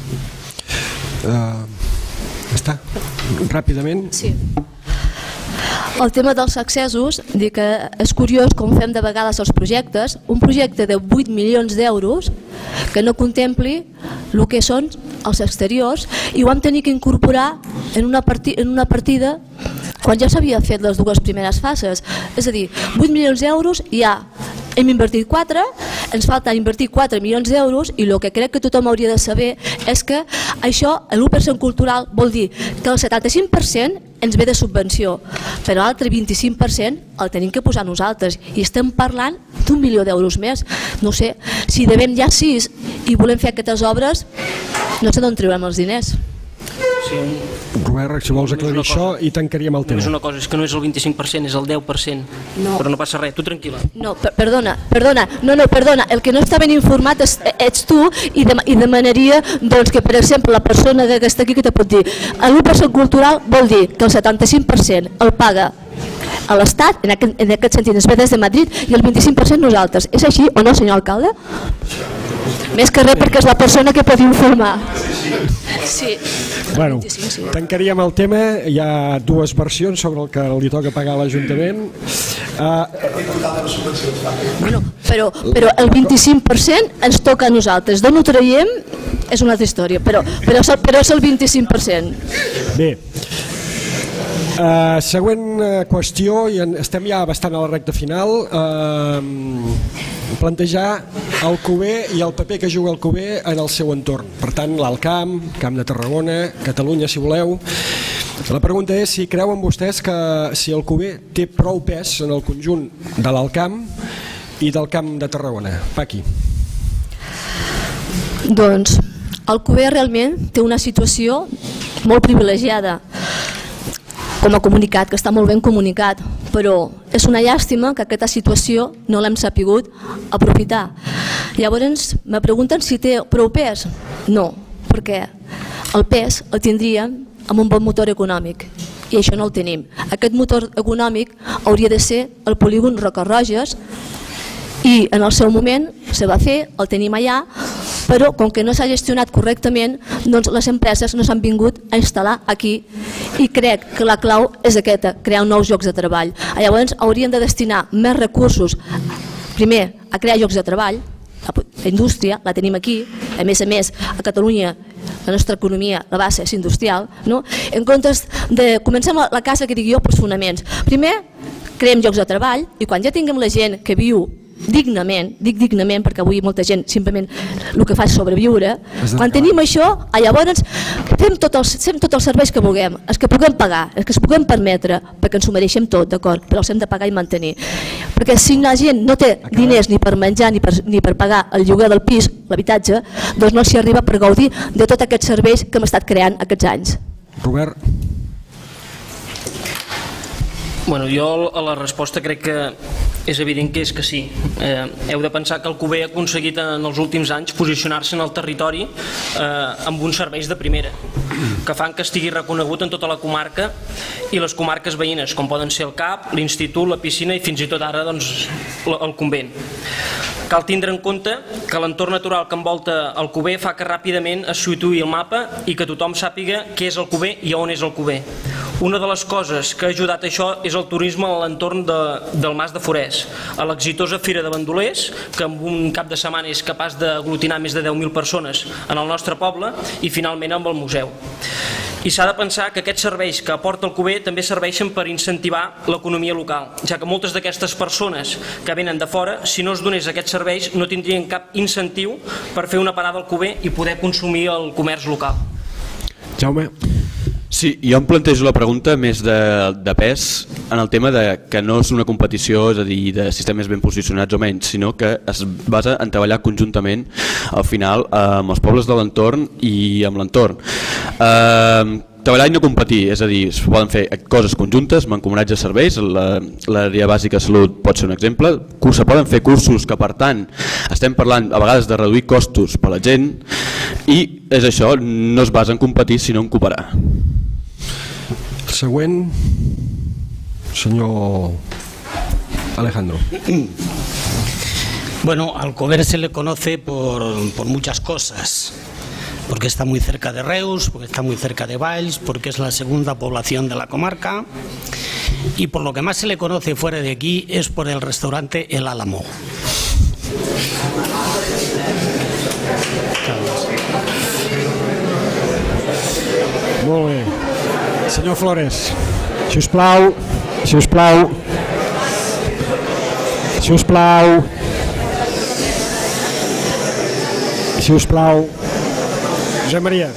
Uh, està? Ràpidament? Sí. El tema dels accessos, dic que és curiós com fem de vegades els projectes, un projecte de vuit milions d'euros que no contempli el que són els exteriors i ho vam tenir que incorporar en una, partida, en una partida quan ja s'havia fet les dues primeres fases. És a dir, vuit milions d'euros i ja hem invertit quatre, ens falta invertir quatre milions d'euros i el que crec que tothom hauria de saber és que això, l'u per cent cultural, vol dir que el setanta-cinc per cent ens ve de subvenció, però l'altre vint-i-cinc per cent el tenim que posar nosaltres i estem parlant d'un milió d'euros més. No sé, si devem ja sis i volem fer aquestes obres, no sé d'on treurem els diners. Sí. Robert, si vols aclarir això i tancaríem el tema. No és una cosa, és que no és el vint-i-cinc per cent, és el deu per cent, no. Però no passa res, tu tranquil·la. No, per, perdona, perdona, no, no, perdona, el que no està ben informat és, ets tu i, de, i demanaria doncs, que, per exemple, la persona que està aquí que te pot dir l'u per cent cultural vol dir que el setanta-cinc per cent el paga a l'Estat, en, aquest, en aquest sentit es ve des de Madrid, i el vint-i-cinc per cent nosaltres. És així o no, senyor alcalde? Més que res perquè és la persona que pot informar. Sí. Bueno, tancaríem el tema. Hi ha dues versions sobre el que li toca pagar a l'Ajuntament. Bueno, però, però el vint-i-cinc per cent ens toca a nosaltres. D'on ho traiem és una altra història, però, però, és, el, però és el vint-i-cinc per cent. Bé. Uh, següent uh, qüestió, i en, estem ja bastant a la recta final, uh, plantejar el C U B E i el paper que juga el C U B E en el seu entorn. Per tant, l'Alt Camp, Camp de Tarragona, Catalunya, si voleu. La pregunta és si creuen vostès que si el C U B E té prou pes en el conjunt de l'Alt Camp i del Camp de Tarragona. Paqui. Doncs el C U B E realment té una situació molt privilegiada com a comunicat, que està molt ben comunicat, però és una llàstima que aquesta situació no l'hem sapigut aprofitar. Llavors me pregunten si té prou pes. No, perquè el pes el tindríem amb un bon motor econòmic i això no el tenim. Aquest motor econòmic hauria de ser el polígon Roca-Roges i en el seu moment se va fer, el tenim allà, però com que no s'ha gestionat correctament, doncs les empreses no s'han vingut a instal·lar aquí i crec que la clau és aquesta, crear nous llocs de treball. Llavors haurien de destinar més recursos, primer a crear llocs de treball, la indústria la tenim aquí, a més a més a Catalunya la nostra economia, la base és industrial, no? En comptes de, comencem la casa que dic jo pels fonaments. Primer creem llocs de treball i quan ja tinguem la gent que viu dignament, dic dignament perquè avui molta gent simplement el que fa és sobreviure, quan tenim això, llavors fem tots els, fem tots els serveis que vulguem, els que puguem pagar, els que es puguem permetre, perquè ens ho mereixem tot, d'acord, però els hem de pagar i mantenir. Perquè si la gent no té diners ni per menjar ni per, ni per pagar el lloguer del pis, l'habitatge, doncs no s'hi arriba per gaudir de tots aquests serveis que hem estat creant aquests anys. Robert? Bueno, jo a la resposta crec que és evident que és que sí. Eh, heu de pensar que el C U B E ha aconseguit en els últims anys posicionar-se en el territori eh, amb uns serveis de primera, que fan que estigui reconegut en tota la comarca i les comarques veïnes, com poden ser el C A P, l'Institut, la piscina i fins i tot ara doncs, el convent. Cal tindre en compte que l'entorn natural que envolta el C U B E fa que ràpidament es situï el mapa i que tothom sàpiga què és el C U B E i on és el C U B E. Una de les coses que ha ajudat a això és el turisme a l'entorn de, del Mas de Forès, a l'exitosa Fira de Bandolers, que en un cap de setmana és capaç d'aglutinar més de deu mil persones en el nostre poble, i finalment amb el museu. I s'ha de pensar que aquests serveis que aporta el C U B E també serveixen per incentivar l'economia local, ja que moltes d'aquestes persones que venen de fora, si no es donés aquests serveis, no tindrien cap incentiu per fer una parada al C U B E i poder consumir el comerç local. Jaume? Sí, jo em plantejo la pregunta més de, de pes en el tema de que no és una competició, és a dir, de sistemes ben posicionats o menys, sinó que es basa en treballar conjuntament al final amb els pobles de l'entorn i amb l'entorn. Eh, treballar i no competir, és a dir, es poden fer coses conjuntes, mancomunatge de serveis, l'àrea bàsica de salut pot ser un exemple, se poden fer cursos que per tant estem parlant a vegades de reduir costos per a la gent i és això, no es basa en competir sinó en cooperar. Següent, senyor Alejandro. Bueno, al C U B E se le conoce por, por muchas cosas, porque está muy cerca de Reus, porque está muy cerca de Valls, porque es la segunda población de la comarca y por lo que más se le conoce fuera de aquí es por el restaurante El Álamo. Molt bé. Senyor Flores, si us plau, si us plau, si us plau, si us plau. Josep Maria.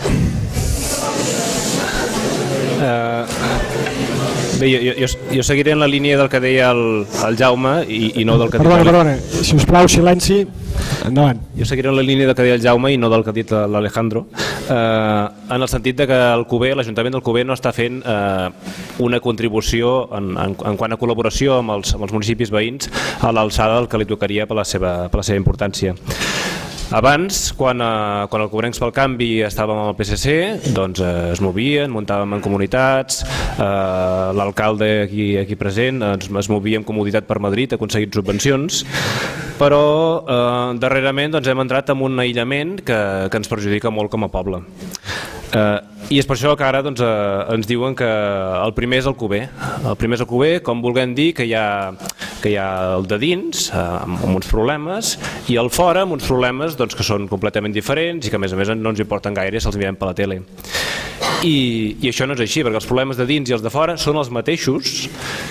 Uh, bé, jo, jo, jo seguiré en la línia del que deia el, el Jaume i, i no del que perdona, dit perdona, si us plau, silenci. Endavant. Jo seguiré en la línia del que deia el Jaume i no del que ha dit l'Alejandro, eh, en el sentit de que el C U B E, l'Ajuntament del C U B E no està fent eh, una contribució en, en, en quant a col·laboració amb els, amb els municipis veïns a l'alçada del que li tocaria per la seva, per la seva importància. Abans, quan, eh, quan el Cobrencs pel Canvi estàvem amb el P S C, doncs eh, es movien, muntàvem en comunitats, eh, l'alcalde aquí, aquí present doncs, es movia amb comoditat per Madrid, ha aconseguit subvencions, però eh, darrerament doncs, hem entrat en un aïllament que, que ens perjudica molt com a poble. Eh, I és per això que ara doncs, eh, ens diuen que el primer és el Cuber. El primer és el Cuber, com vulguem dir que hi ha, que hi ha el de dins, eh, amb, amb uns problemes, i el fora amb uns problemes doncs, que són completament diferents i que a més a més no ens importen gaire si els mirem per la tele. I, I això no és així, perquè els problemes de dins i els de fora són els mateixos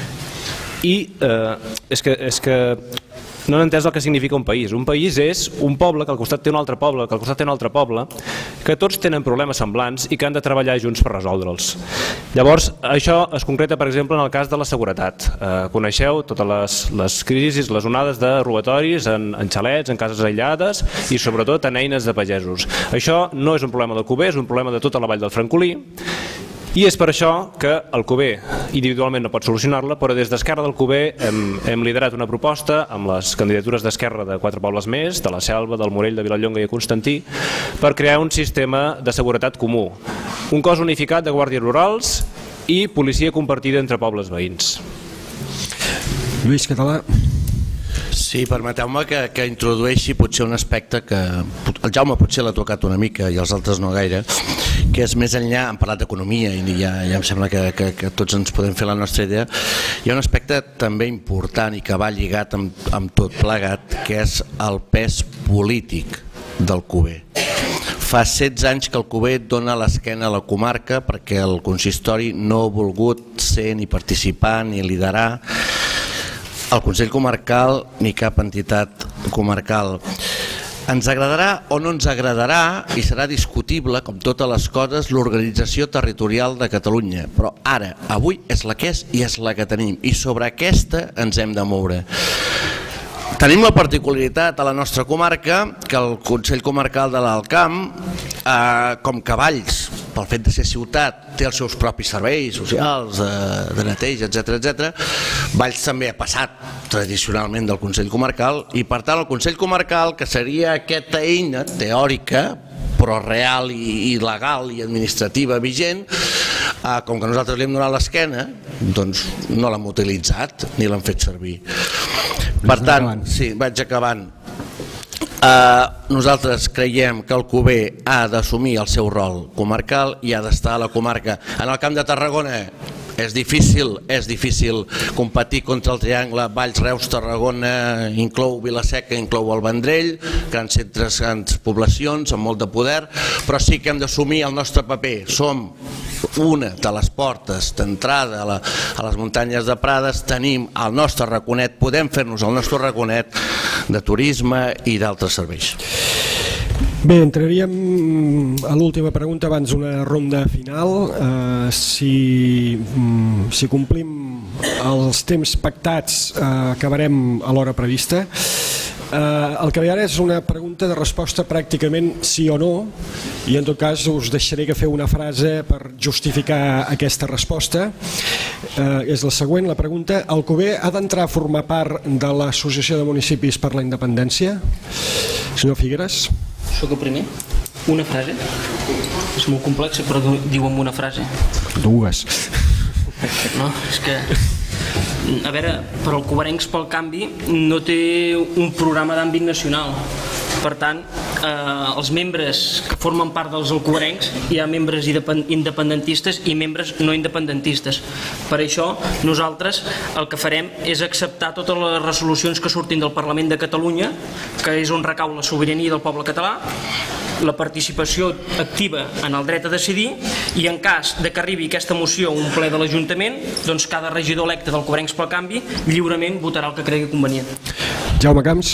i eh, és que... És que no han entès el que significa un país. Un país és un poble que al costat té un altre poble, que al costat té un altre poble, que tots tenen problemes semblants i que han de treballar junts per resoldre'ls. Llavors, això es concreta, per exemple, en el cas de la seguretat. Eh, coneixeu totes les, les crisis, les onades de robatoris en, en xalets, en cases aïllades i sobretot en eines de pagesos. Això no és un problema del Cuber, és un problema de tota la vall del Francolí. I és per això que el Cuber individualment no pot solucionar-la, però des d'Esquerra del Cuber hem, hem liderat una proposta amb les candidatures d'Esquerra de quatre pobles més, de la Selva, del Morell, de Vilallonga i de Constantí, per crear un sistema de seguretat comú, un cos unificat de guàrdies rurals i policia compartida entre pobles veïns. Lluís Català. Sí, permeteu-me que, que introdueixi potser un aspecte que el Jaume potser l'ha tocat una mica i els altres no gaire, que és més enllà, hem parlat d'economia i ja, ja em sembla que, que, que tots ens podem fer la nostra idea. Hi ha un aspecte també important i que va lligat amb, amb tot plegat, que és el pes polític del Cuber. Fa setze anys que el Cuber dona l'esquena a la comarca perquè el consistori no ha volgut ser ni participar ni liderar el Consell Comarcal ni cap entitat comarcal. Ens agradarà o no ens agradarà i serà discutible, com totes les coses, l'organització territorial de Catalunya, però ara, avui és la que és i és la que tenim i sobre aquesta ens hem de moure. Tenim la particularitat a la nostra comarca que el Consell Comarcal de l'Alt Camp, eh, com que Valls, pel fet de ser ciutat, té els seus propis serveis socials, eh, de neteja, etcètera, etcètera. Valls també ha passat tradicionalment del Consell Comarcal i per tant el Consell Comarcal, que seria aquesta eina teòrica però real i, i legal i administrativa vigent, eh, com que nosaltres li hem donat l'esquena, doncs no l'hem utilitzat ni l'hem fet servir. Per tant, sí, vaig acabant. Uh, nosaltres creiem que el Cuber ha d'assumir el seu rol comarcal i ha d'estar a la comarca. En el Camp de Tarragona és difícil, és difícil competir contra el triangle Valls, Reus, Tarragona, inclou Vila-seca, inclou el Vendrell, grans centres, grans poblacions amb molt de poder, però sí que hem d'assumir el nostre paper. Som una de les portes d'entrada a, la, a les muntanyes de Prades, tenim el nostre raconet, podem fer-nos el nostre raconet de turisme i d'altres serveis. Bé, entraríem a l'última pregunta abans d'una ronda final. Eh, si, si complim els temps pactats eh, acabarem a l'hora prevista. Eh, el que ve ara és una pregunta de resposta pràcticament sí o no i en tot cas us deixaré que feu una frase per justificar aquesta resposta. Eh, és la següent, la pregunta: el Cuber ha d'entrar a formar part de l'Associació de Municipis per la Independència? Senyor Figueres. Soc el primer? Una frase? És molt complexa, però diu amb una frase. Dues. No, és que... A veure, però el Cobrencs pel Canvi no té un programa d'àmbit nacional. Per tant, eh, els membres que formen part dels alcobencs hi ha membres independentistes i membres no independentistes. Per això nosaltres el que farem és acceptar totes les resolucions que surtin del Parlament de Catalunya, que és on recau la sobirania del poble català, la participació activa en el dret a decidir, i en cas de que arribi aquesta moció a un ple de l'Ajuntament, doncs cada regidor electe del Cobrencs pel Canvi lliurement votarà el que cregui convenient. Jaume Camps.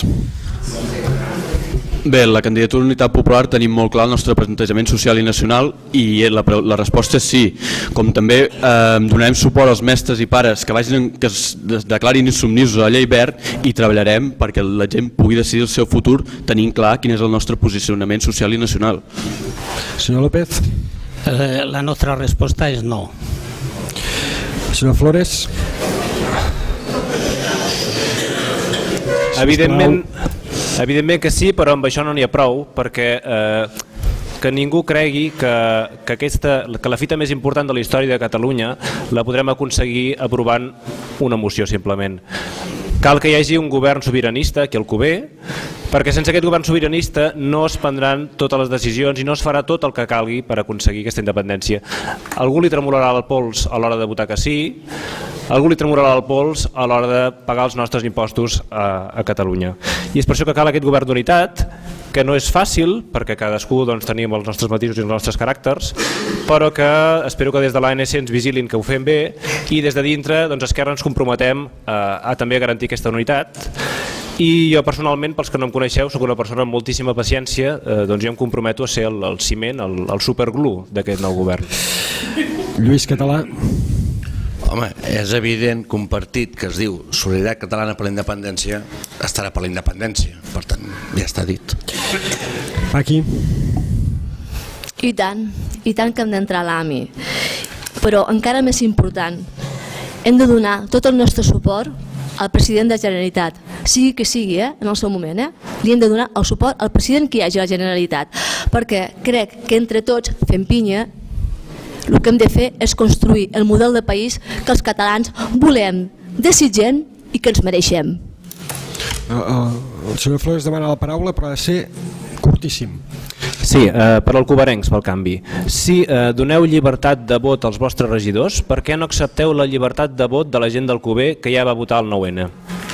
Bé, la candidatura d'Unitat Popular tenim molt clar el nostre plantejament social i nacional i la, la resposta és sí. Com també eh, donarem suport als mestres i pares que, vagin, que es declarin insubmisos a la llei verd i treballarem perquè la gent pugui decidir el seu futur tenint clar quin és el nostre posicionament social i nacional. Senyor López. Eh, la nostra resposta és no. Senyor Flores. Evidentment... Evidentment que sí, però amb això no n'hi ha prou, perquè eh, que ningú cregui que, que, aquesta, que la fita més important de la història de Catalunya la podrem aconseguir aprovant una moció simplement. Cal que hi hagi un govern sobiranista aquí al Alcover, perquè sense aquest govern sobiranista no es prendran totes les decisions i no es farà tot el que calgui per aconseguir aquesta independència. Algú li tremolarà el pols a l'hora de votar que sí, algú li tremolarà el pols a l'hora de pagar els nostres impostos a, a Catalunya. I és per això que cal aquest govern d'unitat, que no és fàcil, perquè cadascú doncs, tenim els nostres matisos i els nostres caràcters, però que espero que des de l'A N C ens vigilin que ho fem bé i des de dintre doncs, Esquerra ens comprometem a, a també garantir aquesta unitat. I jo personalment, pels que no em coneixeu, sóc una persona amb moltíssima paciència, eh, doncs jo em comprometo a ser el, el ciment, el, el superglue d'aquest nou govern. Lluís Català. Home, és evident que un partit que es diu Solidaritat Catalana per la Independència estarà per la independència, per tant, ja està dit. Aquí. I tant, i tant que hem d'entrar a l'A M I. Però encara més important, hem de donar tot el nostre suport al president de la Generalitat, sigui que sigui, eh, en el seu moment, eh? Li hem de donar el suport al president que hi hagi a la Generalitat, perquè crec que entre tots fem pinya. El que hem de fer és construir el model de país que els catalans volem, desitgem i que ens mereixem. El senyor Flores demana la paraula, però ha de ser curtíssim. Sí, eh, per alcoverencs, pel canvi. Si eh, doneu llibertat de vot als vostres regidors, per què no accepteu la llibertat de vot de la gent d'Alcover que ja va votar el nou ene?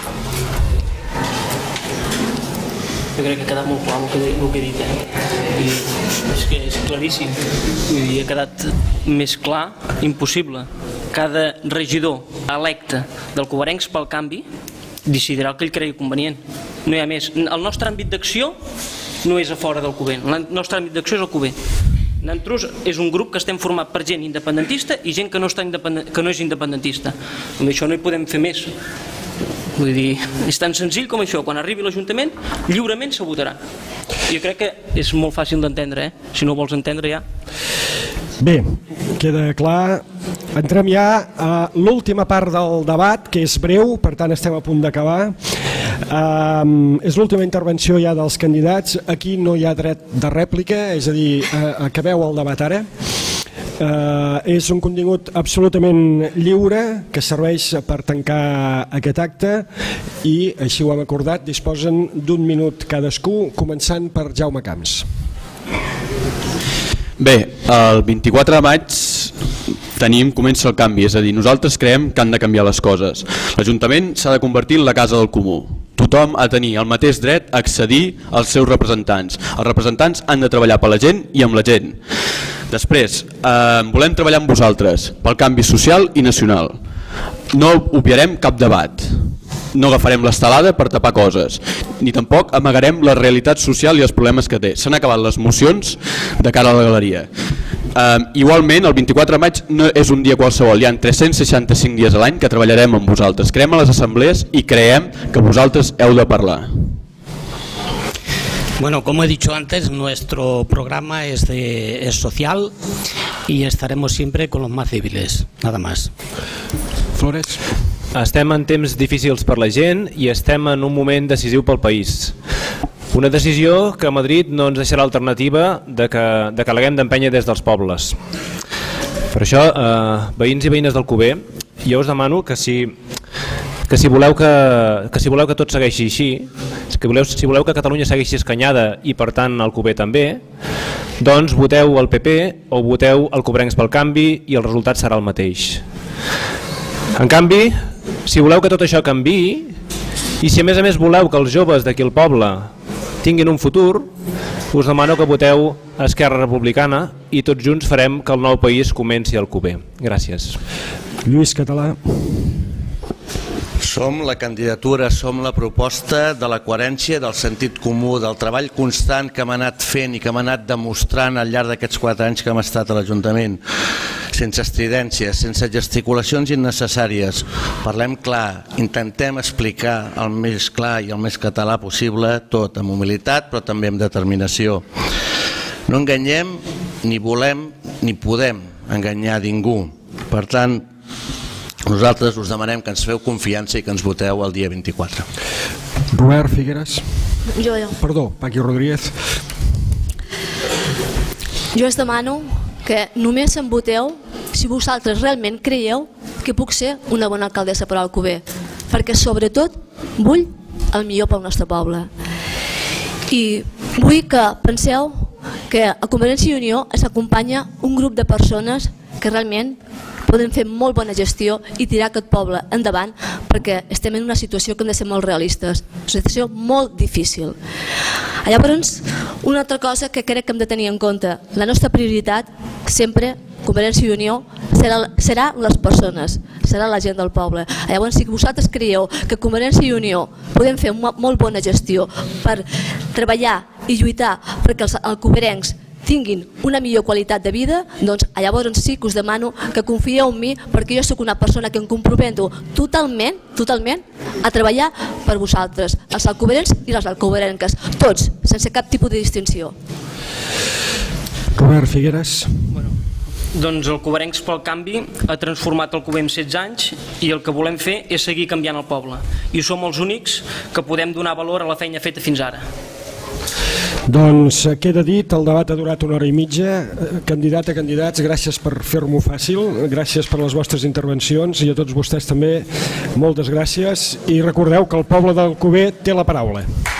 Jo crec que ha quedat molt clar el que, el que he dit, eh? I és que és claríssim. Vull dir, ha quedat més clar, impossible. Cada regidor electe del Coverencs pel Canvi decidirà el que ell cregui convenient. No hi ha més. El nostre àmbit d'acció no és a fora del Cover. El nostre àmbit d'acció és el Cover. Nosaltres és un grup que estem format per gent independentista i gent que no, està independent, que no és independentista. Amb això no hi podem fer més. Vull dir, és tan senzill com això. Quan arribi l'Ajuntament, lliurement se votarà. Jo crec que és molt fàcil d'entendre, eh? Si no vols entendre ja. Bé, queda clar. Entrem ja a l'última part del debat, que és breu, per tant estem a punt d'acabar. Um, és l'última intervenció ja dels candidats. Aquí no hi ha dret de rèplica, és a dir, uh, acabeu el debat ara. Uh, és un contingut absolutament lliure que serveix per tancar aquest acte i, així ho hem acordat, disposen d'un minut cadascú, començant per Jaume Camps. Bé, el vint-i-quatre de maig tenim, comença el canvi, és a dir, nosaltres creiem que han de canviar les coses. L'Ajuntament s'ha de convertir en la casa del comú. Tothom ha de tenir el mateix dret a accedir als seus representants. Els representants han de treballar per la gent i amb la gent. Després, eh, volem treballar amb vosaltres pel canvi social i nacional. No obviarem cap debat. No agafarem l'estelada per tapar coses, ni tampoc amagarem la realitat social i els problemes que té. S'han acabat les mocions de cara a la galeria. Uh, igualment, el vint-i-quatre de maig no és un dia qualsevol, hi ha tres-cents seixanta-cinc dies a l'any que treballarem amb vosaltres. Creem a les assemblees i creiem que vosaltres heu de parlar. Bueno, como he dicho antes, nuestro programa es, de, es social y estaremos siempre con los más débiles, nada más. Flores. Estem en temps difícils per la gent i estem en un moment decisiu pel país. Una decisió que a Madrid no ens deixarà alternativa de que, de que l'haguem d'empènyer des dels pobles. Per això, eh, veïns i veïnes del Cover, jo us demano que si, que si, voleu, que, que si voleu que tot segueixi així, que voleu, si voleu que Catalunya segueixi escanyada i per tant el Cover també, doncs voteu el P P o voteu el Coverencs pel Canvi i el resultat serà el mateix. En canvi, si voleu que tot això canviï i si a més a més voleu que els joves d'aquí al poble tinguin un futur, us demano que voteu Esquerra Republicana i tots junts farem que el nou país comenci al Cover. Gràcies. Lluís Català. Som la candidatura, som la proposta de la coherència, del sentit comú, del treball constant que hem anat fent i que hem anat demostrant al llarg d'aquests quatre anys que hem estat a l'Ajuntament, sense estridències, sense gesticulacions innecessàries. Parlem clar, intentem explicar el més clar i el més català possible, tot amb humilitat però també amb determinació. No enganyem, ni volem, ni podem enganyar ningú. Per tant, nosaltres us demanem que ens feu confiança i que ens voteu el dia vint-i-quatre. Robert Figueres. Jo, jo. Perdó, Paqui Rodríguez. Jo us demano que només em voteu si vosaltres realment creieu que puc ser una bona alcaldessa per Alcover, perquè sobretot vull el millor pel nostre poble. I vull que penseu que a Convergència i Unió s'acompanya un grup de persones que realment poden fer molt bona gestió i tirar aquest poble endavant, perquè estem en una situació que hem de ser molt realistes, una situació molt difícil. Llavors, una altra cosa que crec que hem de tenir en compte, la nostra prioritat sempre, Convergència i Unió, serà, serà les persones, serà la gent del poble. Llavors, si vosaltres creieu que Convergència i Unió podem fer una molt bona gestió per treballar i lluitar perquè els alcoverencs tinguin una millor qualitat de vida, doncs llavors sí que us demano que confieu en mi, perquè jo sóc una persona que em comprometo totalment, totalment a treballar per vosaltres, els alcoverens i les alcoverenques, tots, sense cap tipus de distinció. Robert Figueres. Bueno, doncs el Coverencs pel Canvi ha transformat el Cover en setze anys i el que volem fer és seguir canviant el poble. I som els únics que podem donar valor a la feina feta fins ara. Doncs queda dit, el debat ha durat una hora i mitja. Candidat a candidats, gràcies per fer-m'ho fàcil, gràcies per les vostres intervencions i a tots vostès també moltes gràcies, i recordeu que el poble d'Alcover té la paraula.